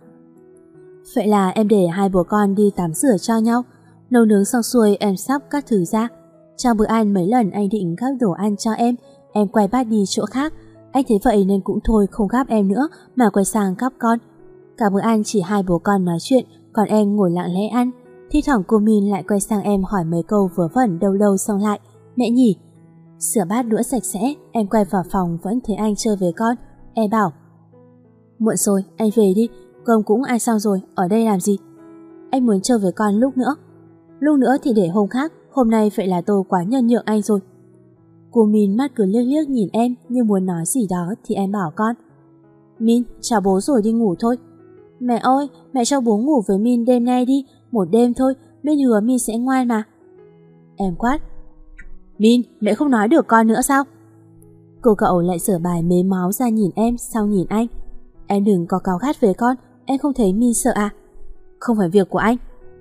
Vậy là em để hai bố con đi tắm rửa cho nhau. Nấu nướng xong xuôi em sắp các thứ ra. Trong bữa ăn mấy lần anh định gắp đồ ăn cho em, em quay bát đi chỗ khác. Anh thấy vậy nên cũng thôi không gắp em nữa mà quay sang gắp con. Cả bữa ăn chỉ hai bố con nói chuyện, còn em ngồi lặng lẽ ăn. Thi thoảng cô Min lại quay sang em hỏi mấy câu vớ vẩn đâu đâu xong lại, mẹ nhỉ? Sửa bát đũa sạch sẽ, em quay vào phòng vẫn thấy anh chơi với con. Em bảo, muộn rồi, anh về đi, cơm cũng ăn xong rồi, ở đây làm gì? Anh muốn chơi với con lúc nữa. Lúc nữa thì để hôm khác, hôm nay vậy là tôi quá nhân nhượng anh rồi. Cô Min mắt cứ liếc liếc nhìn em như muốn nói gì đó thì em bảo con, Min, chào bố rồi đi ngủ thôi. Mẹ ơi, mẹ cho bố ngủ với Min đêm nay đi, một đêm thôi, Min hứa Min sẽ ngoan mà. Em quát, Min, mẹ không nói được con nữa sao? Cô cậu lại sửa bài mế máu ra nhìn em, sau nhìn anh. Em đừng có cáu gắt với con, em không thấy Min sợ à? Không phải việc của anh.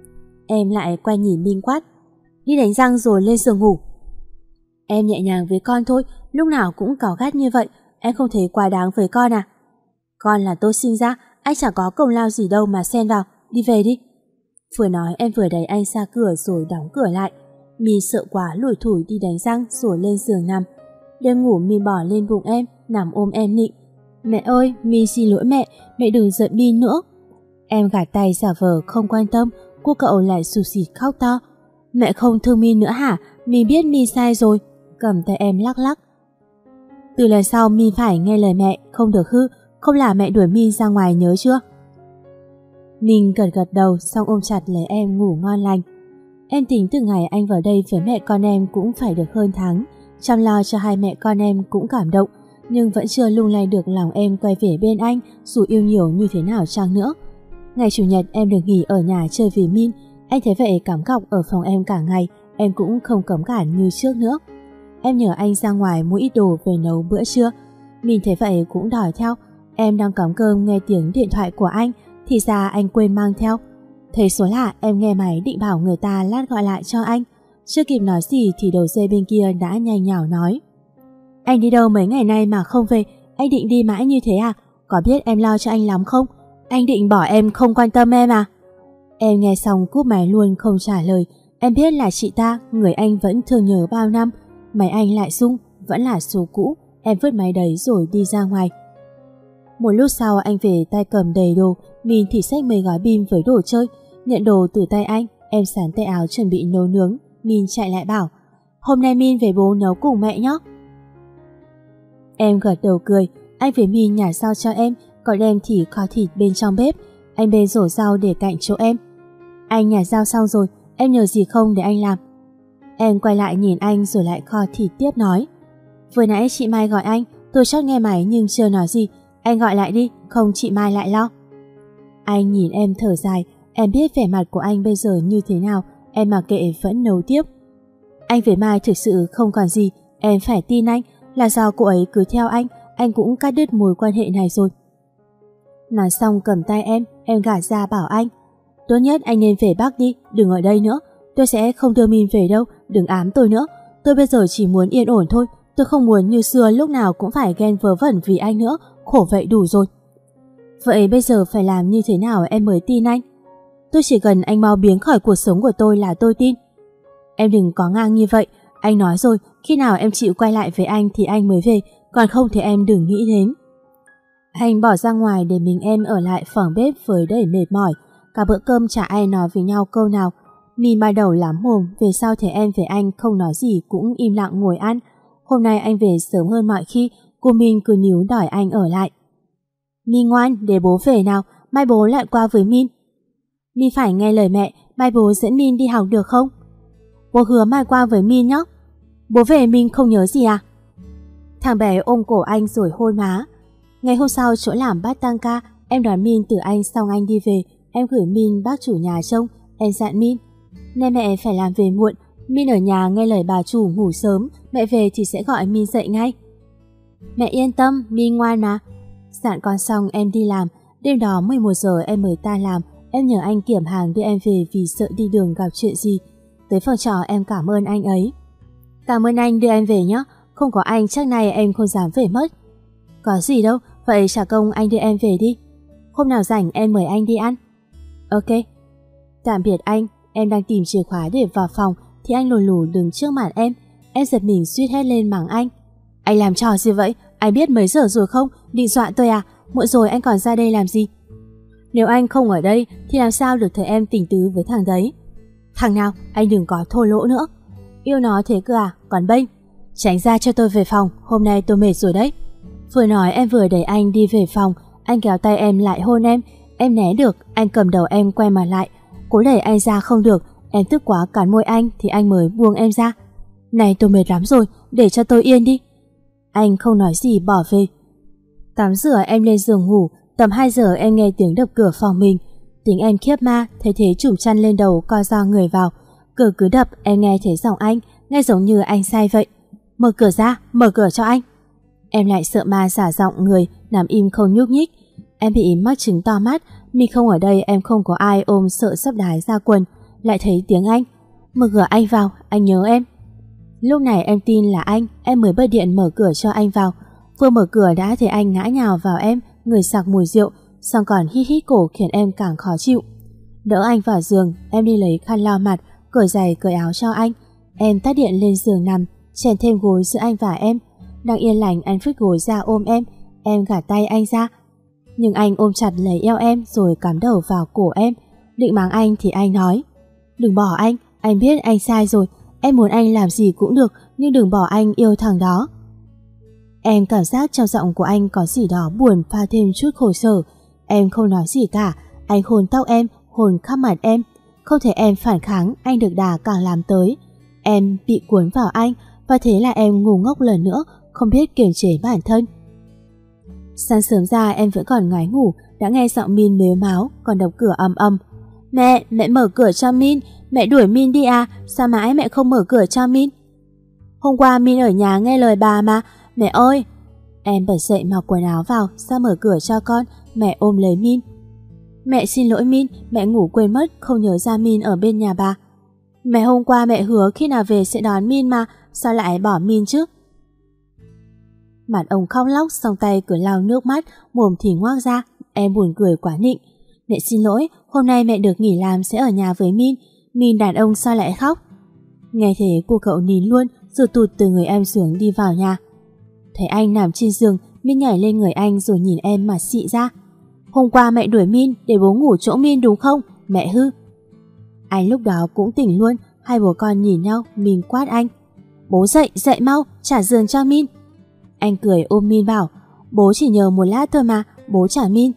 Em lại quay nhìn Min quát, đi đánh răng rồi lên giường ngủ. Em nhẹ nhàng với con thôi, lúc nào cũng cáu gắt như vậy, em không thấy quá đáng với con à? Con là tôi sinh ra, anh chẳng có công lao gì đâu mà xen vào, đi về đi. Vừa nói em vừa đẩy anh ra cửa rồi đóng cửa lại. Min sợ quá lủi thủi đi đánh răng rồi lên giường nằm. Đêm ngủ Min bỏ lên bụng em, nằm ôm em nịnh, mẹ ơi, Min xin lỗi mẹ, mẹ đừng giận Min nữa. Em gạt tay giả vờ không quan tâm, cô cậu lại sụt sịt khóc to. Mẹ không thương Min nữa hả? Min biết Min sai rồi. Cầm tay em lắc lắc. Từ lần sau Min phải nghe lời mẹ, không được hư, không là mẹ đuổi Min ra ngoài nhớ chưa? Min gật gật đầu xong ôm chặt lấy em ngủ ngon lành. Em tính từ ngày anh vào đây với mẹ con em cũng phải được hơn tháng, chăm lo cho hai mẹ con em cũng cảm động, nhưng vẫn chưa lung lay được lòng em quay về bên anh dù yêu nhiều như thế nào chăng nữa. Ngày Chủ nhật em được nghỉ ở nhà chơi với Min, anh thấy vậy cắm cọc ở phòng em cả ngày, em cũng không cấm cản như trước nữa. Em nhờ anh ra ngoài mua ít đồ về nấu bữa trưa. Min thấy vậy cũng đòi theo. Em đang cắm cơm nghe tiếng điện thoại của anh, thì ra anh quên mang theo. Thấy số lạ em nghe máy định bảo người ta lát gọi lại cho anh. Chưa kịp nói gì thì đầu dây bên kia đã nhanh nhảu nói, anh đi đâu mấy ngày nay mà không về? Anh định đi mãi như thế à? Có biết em lo cho anh lắm không? Anh định bỏ em không quan tâm em à? Em nghe xong cúp máy luôn không trả lời. Em biết là chị ta, người anh vẫn thương nhớ bao năm. Máy anh lại rung, vẫn là số cũ. Em vứt máy đấy rồi đi ra ngoài. Một lúc sau anh về tay cầm đầy đồ, Min thì xách mấy gói bim với đồ chơi. Nhận đồ từ tay anh, em sắn tay áo chuẩn bị nấu nướng. Min chạy lại bảo, hôm nay Min về bố nấu cùng mẹ nhé. Em gật đầu cười. Anh với Min nhả rau cho em, còn em thì kho thịt bên trong bếp. Anh bê rổ rau để cạnh chỗ em. Anh nhả rau xong rồi, em nhờ gì không để anh làm? Em quay lại nhìn anh rồi lại kho thịt tiếp nói, vừa nãy chị Mai gọi anh, tôi chót nghe máy nhưng chưa nói gì. Anh gọi lại đi, không chị Mai lại lo. Anh nhìn em thở dài. Em biết vẻ mặt của anh bây giờ như thế nào. Em mặc kệ vẫn nấu tiếp. Anh với Mai thực sự không còn gì. Em phải tin anh. Là do cô ấy cứ theo anh, anh cũng cắt đứt mối quan hệ này rồi. Nói xong cầm tay em, em gạt ra bảo anh, tốt nhất anh nên về Bắc đi, đừng ở đây nữa. Tôi sẽ không đưa Min về đâu, đừng ám tôi nữa. Tôi bây giờ chỉ muốn yên ổn thôi. Tôi không muốn như xưa lúc nào cũng phải ghen vớ vẩn vì anh nữa. Khổ vậy đủ rồi. Vậy bây giờ phải làm như thế nào em mới tin anh? Tôi chỉ cần anh mau biến khỏi cuộc sống của tôi là tôi tin. Em đừng có ngang như vậy. Anh nói rồi, khi nào em chịu quay lại với anh thì anh mới về, còn không thì em đừng nghĩ đến. Anh bỏ ra ngoài để mình em ở lại phòng bếp với đầy mệt mỏi. Cả bữa cơm chả ai nói với nhau câu nào. Min ban đầu lắm mồm, về sau thì em với anh không nói gì cũng im lặng ngồi ăn. Hôm nay anh về sớm hơn mọi khi, cô Min cứ níu đòi anh ở lại. Min ngoan, để bố về nào, mai bố lại qua với Min. Min phải nghe lời mẹ, mai bố dẫn Min đi học được không? Bố hứa mai qua với Min nhé. Bố về Min không nhớ gì à? Thằng bé ôm cổ anh rồi hôn má. Ngày hôm sau chỗ làm bắt tăng ca, em đón Min từ anh xong anh đi về. Em gửi Min bác chủ nhà trông. Em dặn Min, nay mẹ phải làm về muộn, Min ở nhà nghe lời bà chủ ngủ sớm, mẹ về thì sẽ gọi Min dậy ngay. Mẹ yên tâm, Min ngoan mà. Dặn con xong em đi làm, đêm đó mười một giờ em mới tan làm, em nhờ anh kiểm hàng đưa em về vì sợ đi đường gặp chuyện gì. Tới phòng trọ em cảm ơn anh ấy. Cảm ơn anh đưa em về nhé, không có anh chắc nay em không dám về mất. Có gì đâu, vậy trả công anh đưa em về đi. Hôm nào rảnh em mời anh đi ăn. Ok. Tạm biệt anh, em đang tìm chìa khóa để vào phòng thì anh lù lù đứng trước mặt em. Em giật mình suýt hét lên mắng anh. Anh làm trò gì vậy? Anh biết mấy giờ rồi không? Định dọa tôi à? Muộn rồi anh còn ra đây làm gì? Nếu anh không ở đây thì làm sao được thấy em tình tứ với thằng đấy? Thằng nào? Anh đừng có thô lỗ nữa. Yêu nó thế cơ à? Còn bênh. Tránh ra cho tôi về phòng, hôm nay tôi mệt rồi đấy. Vừa nói em vừa đẩy anh đi về phòng. Anh kéo tay em lại hôn em. Em né được, anh cầm đầu em quay mặt lại. Cố đẩy anh ra không được. Em tức quá cắn môi anh thì anh mới buông em ra. Này tôi mệt lắm rồi, để cho tôi yên đi. Anh không nói gì bỏ về. Tắm rửa em lên giường ngủ. Tầm hai giờ em nghe tiếng đập cửa phòng mình. Tính em khiếp ma, thấy thế trùm chăn lên đầu co ra người vào. Cửa cứ đập, em nghe thấy giọng anh, nghe giống như anh say vậy. Mở cửa ra, mở cửa cho anh. Em lại sợ ma giả giọng người, nằm im không nhúc nhích. Em bị mắc chứng to mắt, mình không ở đây em không có ai ôm sợ sắp đái ra quần. Lại thấy tiếng anh. Mở cửa anh vào, anh nhớ em. Lúc này em tin là anh, em mới bật điện mở cửa cho anh vào. Vừa mở cửa đã thấy anh ngã nhào vào em, người sặc mùi rượu, xong còn hít hít cổ khiến em càng khó chịu. Đỡ anh vào giường, em đi lấy khăn lau mặt, cởi giày cởi áo cho anh. Em tắt điện lên giường nằm, chèn thêm gối giữa anh và em. Đang yên lành anh phứt gối ra ôm em, em gạt tay anh ra. Nhưng anh ôm chặt lấy eo em rồi cắm đầu vào cổ em. Định mắng anh thì anh nói: đừng bỏ anh, anh biết anh sai rồi. Em muốn anh làm gì cũng được, nhưng đừng bỏ anh yêu thằng đó. Em cảm giác trong giọng của anh có gì đó buồn pha thêm chút khổ sở. Em không nói gì cả. Anh hôn tóc em, hôn khắp mặt em. Không thể em phản kháng, anh được đà càng làm tới. Em bị cuốn vào anh, và thế là em ngu ngốc lần nữa, không biết kiềm chế bản thân. Sáng sớm ra em vẫn còn ngái ngủ, đã nghe giọng Min mếu máo, còn đập cửa ầm ầm. Mẹ, mẹ mở cửa cho Min. Mẹ đuổi Min đi à? Sao mãi mẹ không mở cửa cho Min? Hôm qua Min ở nhà nghe lời bà mà. Mẹ ơi! Em bật dậy mặc quần áo vào, ra mở cửa cho con. Mẹ ôm lấy Min. Mẹ xin lỗi Min, mẹ ngủ quên mất, không nhớ ra Min ở bên nhà bà. Mẹ hôm qua mẹ hứa khi nào về sẽ đón Min mà, sao lại bỏ Min chứ? Mặt ông khóc lóc, xong tay cứ lau nước mắt, mồm thì ngoác ra. Em buồn cười quá nịnh. Mẹ xin lỗi, hôm nay mẹ được nghỉ làm sẽ ở nhà với Min. Min đàn ông sao lại khóc? Nghe thế cô cậu nín luôn, rồi tụt từ người em xuống đi vào nhà. Thấy anh nằm trên giường, Min nhảy lên người anh rồi nhìn em mà xị ra. Hôm qua mẹ đuổi Min để bố ngủ chỗ Min đúng không? Mẹ hư. Anh lúc đó cũng tỉnh luôn, hai bố con nhìn nhau, Min quát anh. Bố dậy, dậy mau, trả giường cho Min. Anh cười ôm Min bảo, bố chỉ nhờ một lát thôi mà, bố trả Min.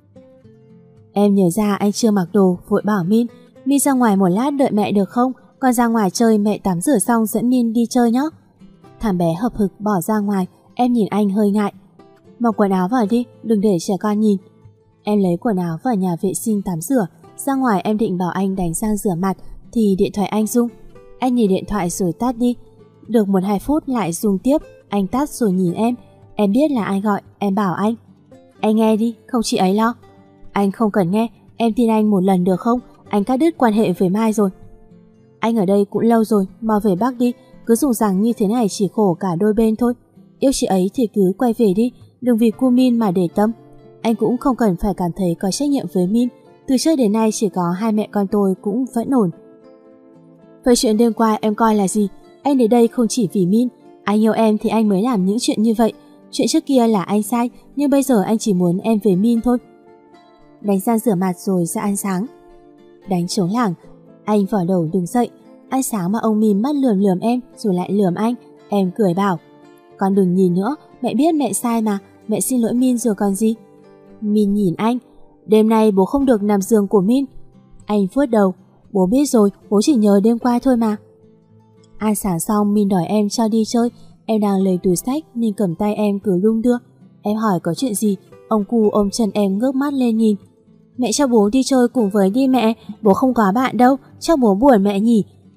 Em nhớ ra anh chưa mặc đồ, vội bảo Min, Min ra ngoài một lát đợi mẹ được không? Con ra ngoài chơi, mẹ tắm rửa xong dẫn Min đi chơi nhé. Thằng bé hậm hực bỏ ra ngoài. Em nhìn anh hơi ngại. Mặc quần áo vào đi, đừng để trẻ con nhìn. Em lấy quần áo vào nhà vệ sinh tắm rửa. Ra ngoài em định bảo anh đánh răng rửa mặt thì điện thoại anh rung. Anh nhìn điện thoại rồi tắt đi. Được một hai phút lại rung tiếp. Anh tắt rồi nhìn em. Em biết là ai gọi, em bảo anh. Anh nghe đi, không chị ấy lo. Anh không cần nghe, em tin anh một lần được không? Anh cắt đứt quan hệ với Mai rồi. Anh ở đây cũng lâu rồi, mau về Bắc đi. Cứ dùng rằng như thế này chỉ khổ cả đôi bên thôi. Yêu chị ấy thì cứ quay về đi, đừng vì cô Min mà để tâm. Anh cũng không cần phải cảm thấy có trách nhiệm với Min. Từ trước đến nay chỉ có hai mẹ con tôi cũng vẫn ổn. Vậy chuyện đêm qua em coi là gì? Anh đến đây không chỉ vì Min. Anh yêu em thì anh mới làm những chuyện như vậy. Chuyện trước kia là anh sai, nhưng bây giờ anh chỉ muốn em về Min thôi. Đánh răng rửa mặt rồi ra ăn sáng. Đánh trống lảng. Anh vỏ đầu đứng dậy. Ăn sáng mà ông Min mắt lườm lườm em rồi lại lườm anh. Em cười bảo, con đừng nhìn nữa, mẹ biết mẹ sai mà, mẹ xin lỗi Min rồi còn gì. Min nhìn anh. Đêm nay bố không được nằm giường của Min. Anh vuốt đầu. Bố biết rồi, bố chỉ nhớ đêm qua thôi mà. Ăn sáng xong Min đòi em cho đi chơi. Em đang lấy túi xách nên cầm tay em cứ đung đưa. Em hỏi có chuyện gì, ông cu ôm chân em ngước mắt lên nhìn. Mẹ cho bố đi chơi cùng với đi mẹ, bố không có bạn đâu, chắc bố buồn mẹ nhỉ.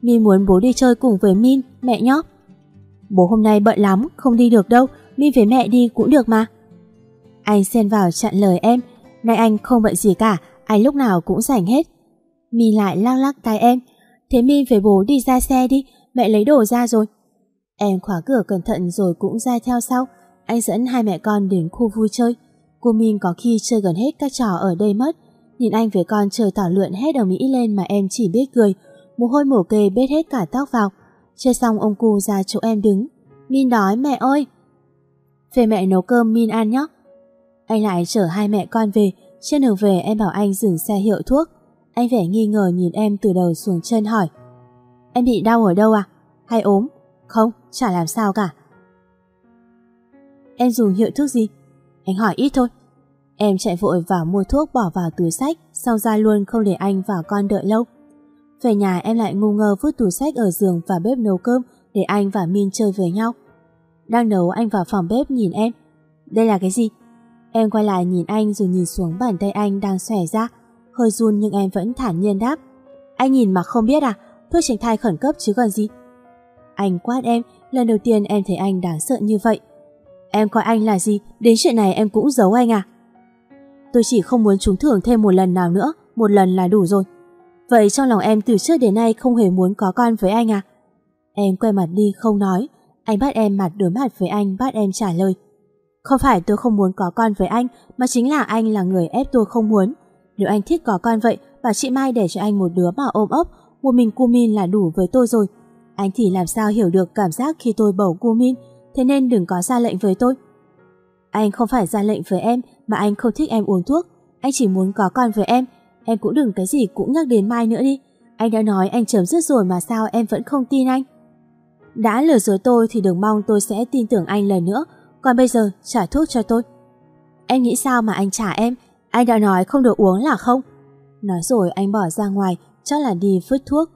Min muốn bố đi chơi cùng với Min, mẹ nhé. Bố hôm nay bận lắm, không đi được đâu, Min với mẹ đi cũng được mà. Anh xen vào chặn lời em, nay anh không bận gì cả, anh lúc nào cũng rảnh hết. Min lại lắc lắc tay em, thế Min với bố đi ra xe đi, mẹ lấy đồ ra rồi. Em khóa cửa cẩn thận rồi cũng ra theo sau. Anh dẫn hai mẹ con đến khu vui chơi. Cô Min có khi chơi gần hết các trò ở đây mất. Nhìn anh với con chơi thảo lượn hết ở Mỹ lên mà em chỉ biết cười. Mồ hôi mồ kê bết hết cả tóc vào. Chơi xong ông cu ra chỗ em đứng. Min đói mẹ ơi. Về mẹ nấu cơm Min ăn nhé. Anh lại chở hai mẹ con về. Trên đường về em bảo anh dừng xe hiệu thuốc. Anh vẻ nghi ngờ nhìn em từ đầu xuống chân hỏi, em bị đau ở đâu à? Hay ốm? Không, chả làm sao cả. Em dùng hiệu thuốc gì? Anh hỏi ít thôi. Em chạy vội vào mua thuốc bỏ vào túi xách, xong ra luôn không để anh và con đợi lâu. Về nhà em lại ngu ngơ vứt túi xách ở giường và bếp nấu cơm để anh và Min chơi với nhau. Đang nấu anh vào phòng bếp nhìn em. Đây là cái gì? Em quay lại nhìn anh rồi nhìn xuống bàn tay anh đang xòe ra. Hơi run nhưng em vẫn thản nhiên đáp. Anh nhìn mà không biết à? Thuốc tránh thai khẩn cấp chứ còn gì. Anh quát em, lần đầu tiên em thấy anh đáng sợ như vậy. Em coi anh là gì? Đến chuyện này em cũng giấu anh à? Tôi chỉ không muốn trúng thưởng thêm một lần nào nữa, một lần là đủ rồi. Vậy trong lòng em từ trước đến nay không hề muốn có con với anh à? Em quay mặt đi không nói. Anh bắt em mặt đối mặt với anh, bắt em trả lời. Không phải tôi không muốn có con với anh, mà chính là anh là người ép tôi không muốn. Nếu anh thích có con vậy, bảo chị Mai để cho anh một đứa mà ôm ấp, một mình cô Min là đủ với tôi rồi. Anh thì làm sao hiểu được cảm giác khi tôi bầu cô Min, thế nên đừng có ra lệnh với tôi. Anh không phải ra lệnh với em, mà anh không thích em uống thuốc. Anh chỉ muốn có con với em. Em cũng đừng cái gì cũng nhắc đến Mai nữa đi. Anh đã nói anh chấm dứt rồi mà sao em vẫn không tin anh? Đã lừa dối tôi thì đừng mong tôi sẽ tin tưởng anh lần nữa. Còn bây giờ trả thuốc cho tôi. Em nghĩ sao mà anh trả em? Anh đã nói không được uống là không? Nói rồi anh bỏ ra ngoài, chắc là đi vứt thuốc.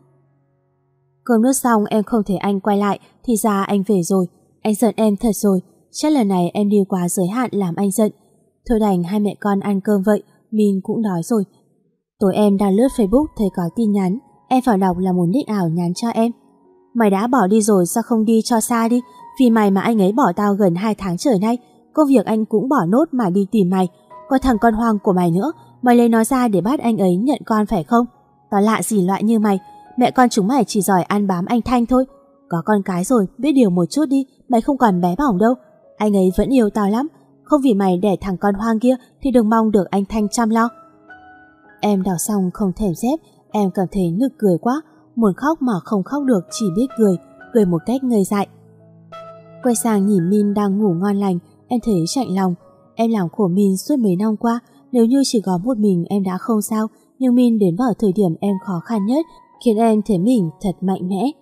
Cơm nước xong em không thấy anh quay lại, thì ra anh về rồi. Anh giận em thật rồi, chắc lần này em đi quá giới hạn làm anh giận. Thôi đành hai mẹ con ăn cơm vậy, Min cũng đói rồi. Tối em đang lướt Facebook thấy có tin nhắn, em vào đọc là một nick ảo nhắn cho em. Mày đã bỏ đi rồi sao không đi cho xa đi? Vì mày mà anh ấy bỏ tao gần hai tháng trời nay. Công việc anh cũng bỏ nốt mà đi tìm mày. Có thằng con hoang của mày nữa, mày lấy nó ra để bắt anh ấy nhận con phải không? Tao lạ gì loại như mày. Mẹ con chúng mày chỉ giỏi ăn bám anh Thanh thôi. Có con cái rồi, biết điều một chút đi. Mày không còn bé bỏng đâu. Anh ấy vẫn yêu tao lắm. Không vì mày đẻ thằng con hoang kia thì đừng mong được anh Thanh chăm lo. Em đọc xong không thèm dép. Em cảm thấy nực cười quá. Muốn khóc mà không khóc được, chỉ biết cười. Cười một cách ngây dại. Quay sang nhìn Min đang ngủ ngon lành, em thấy chạnh lòng. Em làm khổ Min suốt mấy năm qua. Nếu như chỉ có một mình em đã không sao, nhưng Min đến vào thời điểm em khó khăn nhất, khiến em thấy mình thật mạnh mẽ.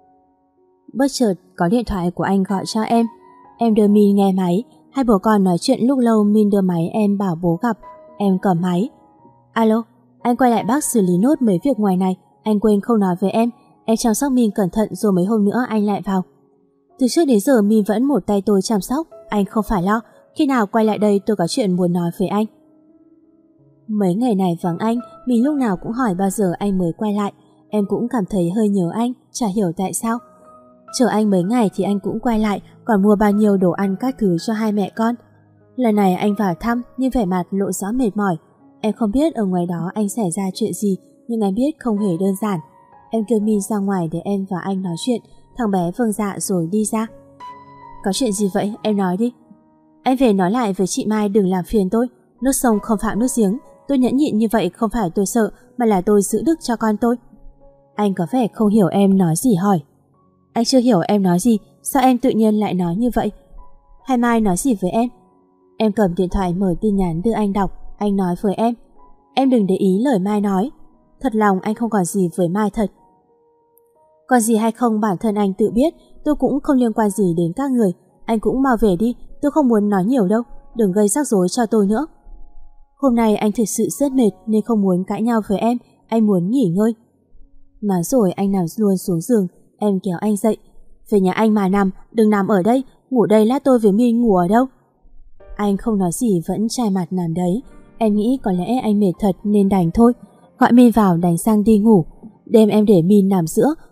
Bất chợt có điện thoại của anh gọi cho em. Em đưa Min nghe máy. Hai bố con nói chuyện lúc lâu. Min đưa máy em bảo bố gặp. Em cầm máy. Alo, anh quay lại bác xử lý nốt mấy việc ngoài này. Anh quên không nói với em. Em chăm sóc Min cẩn thận rồi mấy hôm nữa anh lại vào. Từ trước đến giờ Min vẫn một tay tôi chăm sóc. Anh không phải lo. Khi nào quay lại đây tôi có chuyện muốn nói với anh. Mấy ngày này vắng anh, mình lúc nào cũng hỏi bao giờ anh mới quay lại. Em cũng cảm thấy hơi nhớ anh, chả hiểu tại sao. Chờ anh mấy ngày thì anh cũng quay lại, còn mua bao nhiêu đồ ăn các thứ cho hai mẹ con. Lần này anh vào thăm nhưng vẻ mặt lộ rõ mệt mỏi. Em không biết ở ngoài đó anh xảy ra chuyện gì, nhưng em biết không hề đơn giản. Em kêu Min ra ngoài để em và anh nói chuyện. Thằng bé vâng dạ rồi đi ra. Có chuyện gì vậy? Em nói đi. Anh về nói lại với chị Mai đừng làm phiền tôi. Nước sông không phạm nước giếng. Tôi nhẫn nhịn như vậy không phải tôi sợ, mà là tôi giữ đức cho con tôi. Anh có vẻ không hiểu em nói gì hỏi. Anh chưa hiểu em nói gì, sao em tự nhiên lại nói như vậy? Hay Mai nói gì với em? Em cầm điện thoại mở tin nhắn đưa anh đọc. Anh nói với em. Em đừng để ý lời Mai nói. Thật lòng anh không còn gì với Mai thật. Còn gì hay không bản thân anh tự biết. Tôi cũng không liên quan gì đến các người. Anh cũng mau về đi, tôi không muốn nói nhiều đâu. Đừng gây rắc rối cho tôi nữa. Hôm nay anh thực sự rất mệt nên không muốn cãi nhau với em. Anh muốn nghỉ ngơi. Nói rồi anh nằm luôn xuống giường. Em kéo anh dậy. Về nhà anh mà nằm, đừng nằm ở đây. Ngủ đây lát tôi với Min ngủ ở đâu. Anh không nói gì vẫn chai mặt nằm đấy. Em nghĩ có lẽ anh mệt thật nên đành thôi. Gọi Min vào đành sang đi ngủ. Đêm em để Min nằm giữa,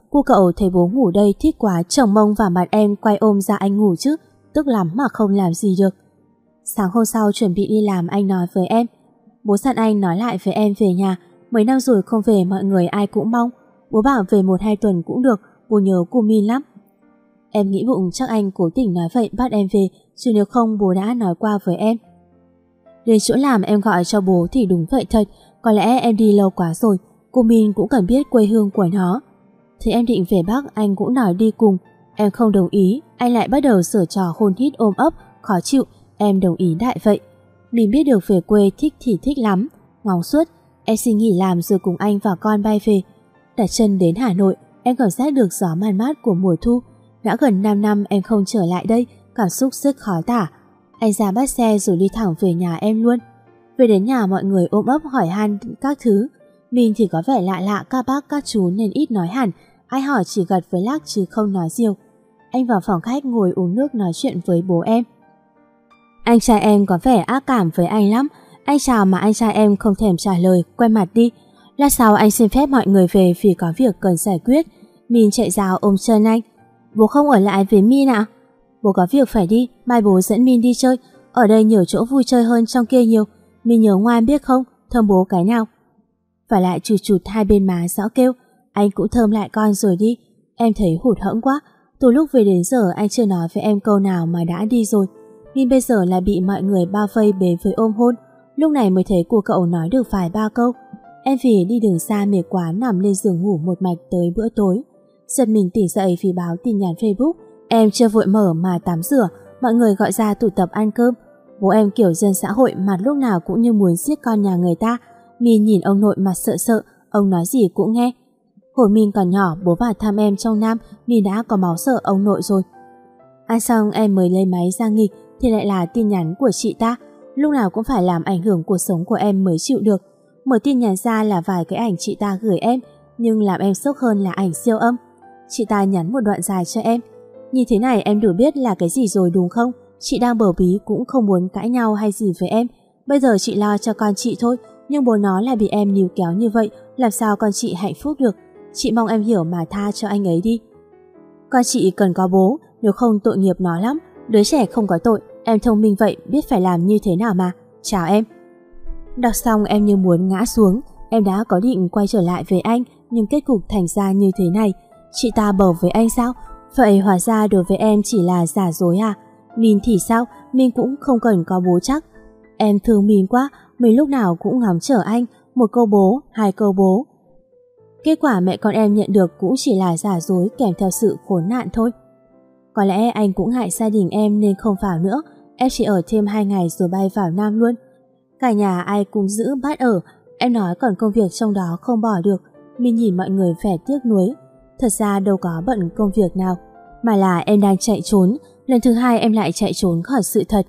Cô cậu thấy bố ngủ đây thích quá, chồng mông vào mặt em quay ôm ra anh ngủ chứ, tức lắm mà không làm gì được. Sáng hôm sau chuẩn bị đi làm anh nói với em. Bố dặn anh nói lại với em về nhà, mấy năm rồi không về mọi người ai cũng mong. Bố bảo về một hai tuần cũng được, bố nhớ cô Min lắm. Em nghĩ bụng chắc anh cố tình nói vậy bắt em về, chứ nếu không bố đã nói qua với em. Đến chỗ làm em gọi cho bố thì đúng vậy thật, có lẽ em đi lâu quá rồi, cô Min cũng cần biết quê hương của nó. Thì em định về Bắc anh cũng nói đi cùng, em không đồng ý, anh lại bắt đầu sửa trò hôn hít ôm ấp, khó chịu, em đồng ý đại vậy. Mình biết được về quê thích thì thích lắm, ngóng suốt, em xin nghỉ làm rồi cùng anh và con bay về. Đặt chân đến Hà Nội, em cảm giác được gió man mát của mùa thu. Đã gần năm năm em không trở lại đây, cảm xúc rất khó tả. Anh ra bắt xe rồi đi thẳng về nhà em luôn. Về đến nhà mọi người ôm ấp hỏi han các thứ. Mình thì có vẻ lạ lạ các bác các chú nên ít nói hẳn, ai hỏi chỉ gật với lắc chứ không nói nhiều. Anh vào phòng khách ngồi uống nước nói chuyện với bố em. Anh trai em có vẻ ác cảm với anh lắm. Anh chào mà anh trai em không thèm trả lời, quay mặt đi. Lát sau anh xin phép mọi người về vì có việc cần giải quyết. Min chạy rào ôm chân anh. Bố không ở lại với Min ạ? Bố có việc phải đi, mai bố dẫn Min đi chơi. Ở đây nhiều chỗ vui chơi hơn trong kia nhiều. Min nhớ ngoan biết không, thơm bố cái nào. Và lại chụt chụt hai bên má rõ kêu. Anh cũng thơm lại con rồi đi. Em thấy hụt hẫng quá. Từ lúc về đến giờ anh chưa nói với em câu nào mà đã đi rồi. Min bây giờ là bị mọi người bao vây bế với ôm hôn. Lúc này mới thấy cô cậu nói được vài ba câu. Em vì đi đường xa mệt quá nằm lên giường ngủ một mạch tới bữa tối. Giật mình tỉnh dậy vì báo tin nhắn Facebook. Em chưa vội mở mà tắm rửa, mọi người gọi ra tụ tập ăn cơm. Bố em kiểu dân xã hội mặt lúc nào cũng như muốn giết con nhà người ta. Min nhìn ông nội mặt sợ sợ, ông nói gì cũng nghe. Hồi Min còn nhỏ, bố vào thăm em trong Nam, Min đã có máu sợ ông nội rồi. Ăn xong em mới lấy máy ra nghịch thì lại là tin nhắn của chị ta. Lúc nào cũng phải làm ảnh hưởng cuộc sống của em mới chịu được. Mở tin nhắn ra là vài cái ảnh chị ta gửi em, nhưng làm em sốc hơn là ảnh siêu âm. Chị ta nhắn một đoạn dài cho em. Như thế này em đủ biết là cái gì rồi đúng không? Chị đang bầu bí cũng không muốn cãi nhau hay gì với em. Bây giờ chị lo cho con chị thôi, nhưng bố nó là bị em níu kéo như vậy, làm sao con chị hạnh phúc được. Chị mong em hiểu mà tha cho anh ấy đi. Con chị cần có bố, nếu không tội nghiệp nó lắm. Đứa trẻ không có tội, em thông minh vậy, biết phải làm như thế nào mà. Chào em. Đọc xong em như muốn ngã xuống. Em đã có định quay trở lại với anh, nhưng kết cục thành ra như thế này. Chị ta bầu với anh sao? Vậy hóa ra đối với em chỉ là giả dối à? Min thì sao? Min cũng không cần có bố chắc. Em thương Min quá, mình lúc nào cũng ngóng chờ anh. Một câu bố, hai câu bố. Kết quả mẹ con em nhận được cũng chỉ là giả dối kèm theo sự khốn nạn thôi. Có lẽ anh cũng ngại gia đình em nên không vào nữa. Em chỉ ở thêm hai ngày rồi bay vào Nam luôn. Cả nhà ai cũng giữ bát ở. Em nói còn công việc trong đó không bỏ được. Min nhìn mọi người vẻ tiếc nuối. Thật ra đâu có bận công việc nào, mà là em đang chạy trốn. Lần thứ hai em lại chạy trốn khỏi sự thật.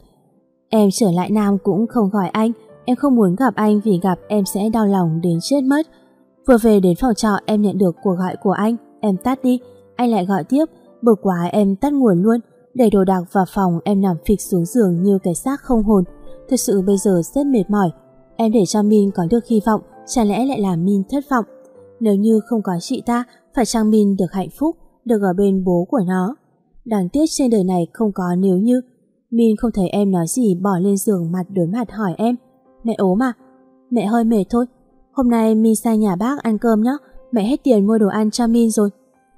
Em trở lại Nam cũng không gọi anh. Em không muốn gặp anh vì gặp em sẽ đau lòng đến chết mất. Vừa về đến phòng trọ em nhận được cuộc gọi của anh. Em tắt đi. Anh lại gọi tiếp. Bực quá em tắt nguồn luôn. Để đồ đạc vào phòng em nằm phịch xuống giường như cái xác không hồn. Thật sự bây giờ rất mệt mỏi. Em để cho Min có được hy vọng, chả lẽ lại làm Min thất vọng. Nếu như không có chị ta, phải chăng Min được hạnh phúc, được ở bên bố của nó. Đáng tiếc trên đời này không có nếu như. Min không thấy em nói gì, bỏ lên giường mặt đối mặt hỏi em. Mẹ ốm à? Mẹ hơi mệt thôi. Hôm nay Min sang nhà bác ăn cơm nhé. Mẹ hết tiền mua đồ ăn cho Min rồi.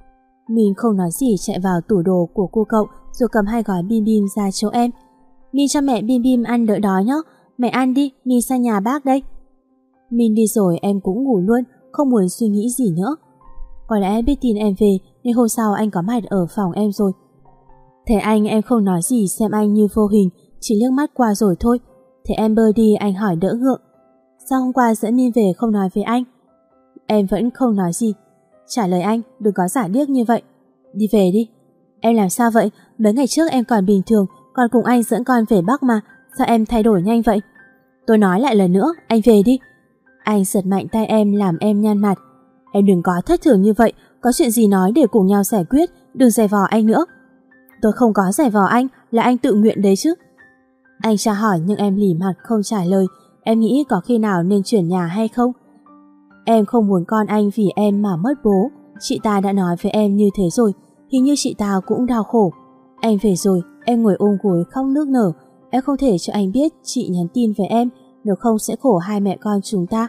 Min không nói gì chạy vào tủ đồ của cô cậu rồi cầm hai gói bim bim ra chỗ em. Min cho mẹ bim bim ăn đỡ đói nhé. Mẹ ăn đi, Min sang nhà bác đây. Min đi rồi em cũng ngủ luôn, không muốn suy nghĩ gì nữa. Có lẽ biết tin em về nên hôm sau anh có mặt ở phòng em rồi. Thế anh em không nói gì, xem anh như vô hình, chỉ liếc mắt qua rồi thôi. Thế em bơ đi, anh hỏi đỡ ngượng. Sao hôm qua dẫn Min về không nói với anh? Em vẫn không nói gì. Trả lời anh, đừng có giả điếc như vậy. Đi về đi. Em làm sao vậy? Mấy ngày trước em còn bình thường, còn cùng anh dẫn con về Bắc mà. Sao em thay đổi nhanh vậy? Tôi nói lại lần nữa, anh về đi. Anh giật mạnh tay em làm em nhăn mặt. Em đừng có thất thường như vậy, có chuyện gì nói để cùng nhau giải quyết, đừng giày vò anh nữa. Tôi không có giày vò anh, là anh tự nguyện đấy chứ. Anh tra hỏi nhưng em lì mặt không trả lời. Em nghĩ có khi nào nên chuyển nhà hay không? Em không muốn con anh vì em mà mất bố. chị ta đã nói với em như thế rồi, hình như chị ta cũng đau khổ. Anh về rồi, em ngồi ôm gối khóc nức nở. Em không thể cho anh biết chị nhắn tin với em, nếu không sẽ khổ hai mẹ con chúng ta.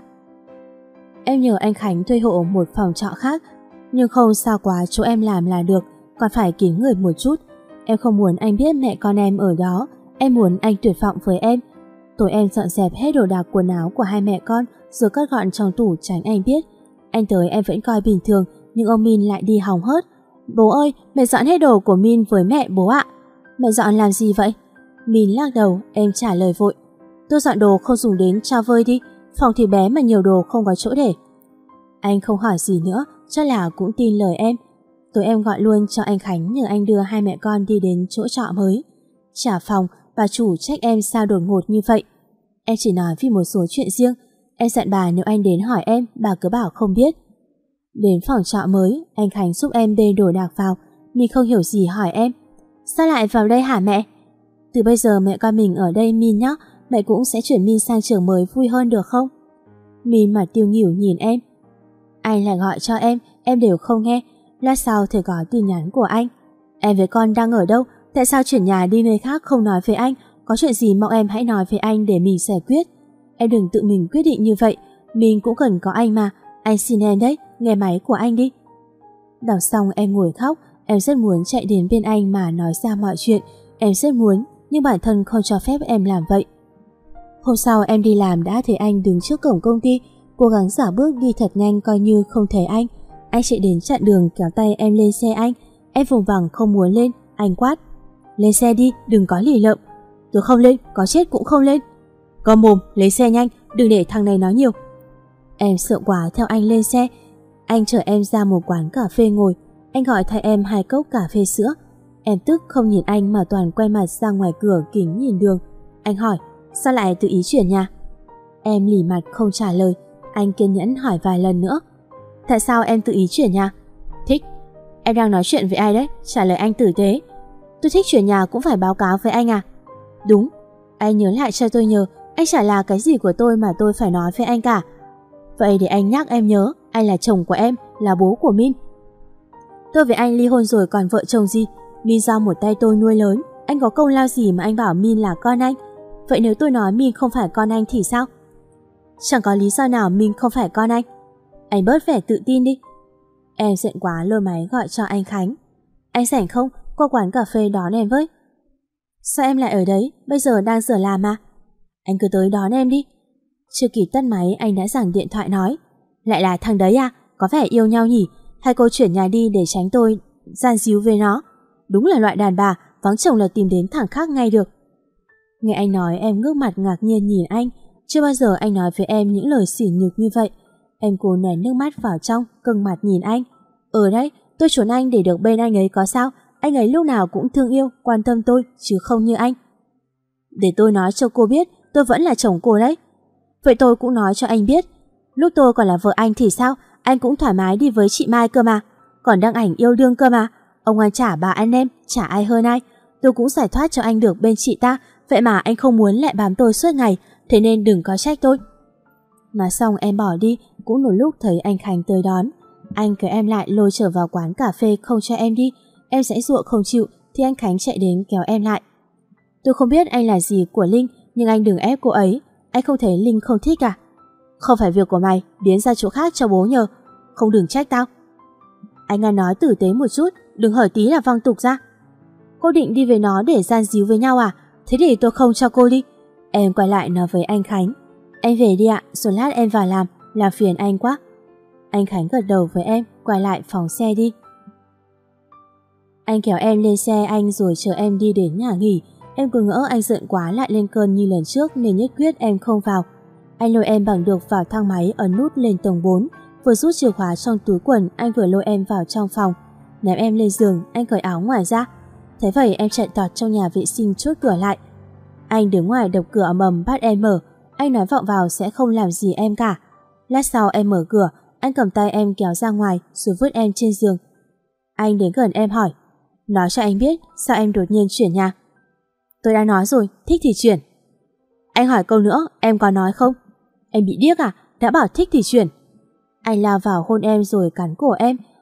Em nhờ anh Khánh thuê hộ một phòng trọ khác, nhưng không sao quá chỗ em làm là được, còn phải kín người một chút. Em không muốn anh biết mẹ con em ở đó, em muốn anh tuyệt vọng với em. Tối em dọn dẹp hết đồ đạc quần áo của hai mẹ con rồi cất gọn trong tủ tránh anh biết. Anh tới em vẫn coi bình thường, nhưng ông Min lại đi hỏng hớt. Bố ơi, mẹ dọn hết đồ của Min với mẹ bố ạ. Mẹ dọn làm gì vậy? Min lắc đầu, em trả lời vội. Tôi dọn đồ không dùng đến cho vơi đi, phòng thì bé mà nhiều đồ không có chỗ để. Anh không hỏi gì nữa, chắc là cũng tin lời em. Tối em gọi luôn cho anh Khánh nhờ anh đưa hai mẹ con đi đến chỗ trọ mới. Trả phòng, bà chủ trách em sao đột ngột như vậy. Em chỉ nói vì một số chuyện riêng. Em dặn bà nếu anh đến hỏi em, bà cứ bảo không biết. Đến phòng trọ mới, anh Khánh giúp em bê đồ đạc vào. Mình không hiểu gì hỏi em. Sao lại vào đây hả mẹ? Từ bây giờ mẹ con mình ở đây Min nhé, mẹ cũng sẽ chuyển Min sang trường mới vui hơn được không? Min mặt tiêu nghỉu nhìn em. Anh lại gọi cho em, em đều không nghe. Lát sau thì có tin nhắn của anh. Em với con đang ở đâu? Tại sao chuyển nhà đi nơi khác không nói với anh? Có chuyện gì mong em hãy nói với anh để mình giải quyết. Em đừng tự mình quyết định như vậy, mình cũng cần có anh mà. Anh xin em đấy, nghe máy của anh đi. Đọc xong em ngồi khóc. Em rất muốn chạy đến bên anh mà nói ra mọi chuyện. Em rất muốn, nhưng bản thân không cho phép em làm vậy. Hôm sau em đi làm đã thấy anh đứng trước cổng công ty, cố gắng giả bước đi thật nhanh coi như không thấy anh. Anh chạy đến chặn đường kéo tay em lên xe anh. Em vùng vằng không muốn lên. Anh quát: lên xe đi, đừng có lì lợm. Tôi không lên, có chết cũng không lên. Có mồm, lấy xe nhanh, đừng để thằng này nói nhiều. Em sợ quá theo anh lên xe. Anh chở em ra một quán cà phê ngồi. Anh gọi thay em hai cốc cà phê sữa. Em tức không nhìn anh mà toàn quay mặt ra ngoài cửa kính nhìn đường. Anh hỏi: sao lại tự ý chuyển nhà? Em lì mặt không trả lời. Anh kiên nhẫn hỏi vài lần nữa. Tại sao em tự ý chuyển nhà? Thích. Em đang nói chuyện với ai đấy? Trả lời anh tử tế. Tôi thích chuyển nhà cũng phải báo cáo với anh à? Đúng. Anh nhớ lại cho tôi nhờ. Anh chả là cái gì của tôi mà tôi phải nói với anh cả. Vậy để anh nhắc em nhớ, anh là chồng của em, là bố của Min. Tôi với anh ly hôn rồi còn vợ chồng gì? Min do một tay tôi nuôi lớn. Anh có công lao gì mà anh bảo Min là con anh? Vậy nếu tôi nói Min không phải con anh thì sao? Chẳng có lý do nào Min không phải con anh. Anh bớt vẻ tự tin đi. Em giận quá lôi máy gọi cho anh Khánh. Anh rảnh không? Qua quán cà phê đón em với. Sao em lại ở đấy? Bây giờ đang giờ làm mà. Anh cứ tới đón em đi. Chưa kịp tắt máy anh đã giằng điện thoại nói: lại là thằng đấy à? Có vẻ yêu nhau nhỉ? Hay cô chuyển nhà đi để tránh tôi gian díu với nó? Đúng là loại đàn bà, vắng chồng là tìm đến thằng khác ngay được. Nghe anh nói em ngước mặt ngạc nhiên nhìn anh. Chưa bao giờ anh nói với em những lời sỉ nhục như vậy. Em cố nén nước mắt vào trong, cưng mặt nhìn anh. Ở đấy, tôi trốn anh để được bên anh ấy có sao? Anh ấy lúc nào cũng thương yêu, quan tâm tôi, chứ không như anh. Để tôi nói cho cô biết, tôi vẫn là chồng cô đấy. Vậy tôi cũng nói cho anh biết, lúc tôi còn là vợ anh thì sao? Anh cũng thoải mái đi với chị Mai cơ mà. Còn đăng ảnh yêu đương cơ mà. Ông ăn chả bà anh em, chả ai hơn ai. Tôi cũng giải thoát cho anh được bên chị ta. Vậy mà anh không muốn lại bám tôi suốt ngày. Thế nên đừng có trách tôi. Nói xong em bỏ đi. Cũng một lúc thấy anh Khánh tới đón. Anh kéo em lại lôi trở vào quán cà phê không cho em đi. Em sẽ dụa không chịu thì anh Khánh chạy đến kéo em lại. Tôi không biết anh là gì của Linh, nhưng anh đừng ép cô ấy. Anh không thấy Linh không thích à? Không phải việc của mày, biến ra chỗ khác cho bố nhờ. Không đừng trách tao. Anh ăn nói tử tế một chút, đừng hở tí là văng tục ra. Cô định đi với nó để gian díu với nhau à? Thế thì tôi không cho cô đi. Em quay lại nói với anh Khánh: anh về đi ạ, rồi lát em vào làm, làm phiền anh quá. Anh Khánh gật đầu với em, quay lại phóng xe đi. Anh kéo em lên xe anh rồi chờ em đi đến nhà nghỉ. Em cứ ngỡ anh giận quá lại lên cơn như lần trước nên nhất quyết em không vào. Anh lôi em bằng được vào thang máy ấn nút lên tầng bốn. Vừa rút chìa khóa trong túi quần, anh vừa lôi em vào trong phòng. Ném em lên giường, anh cởi áo ngoài ra. Thế vậy em chạy tọt trong nhà vệ sinh chốt cửa lại. Anh đứng ngoài đập cửa ầm ầm bắt em mở. Anh nói vọng vào sẽ không làm gì em cả. Lát sau em mở cửa, anh cầm tay em kéo ra ngoài rồi vứt em trên giường. Anh đến gần em hỏi: nói cho anh biết sao em đột nhiên chuyển nhà. Tôi đã nói rồi, thích thì chuyển. Anh hỏi câu nữa, em có nói không? Em bị điếc à? Đã bảo thích thì chuyển. Anh lao vào hôn em rồi cắn cổ em.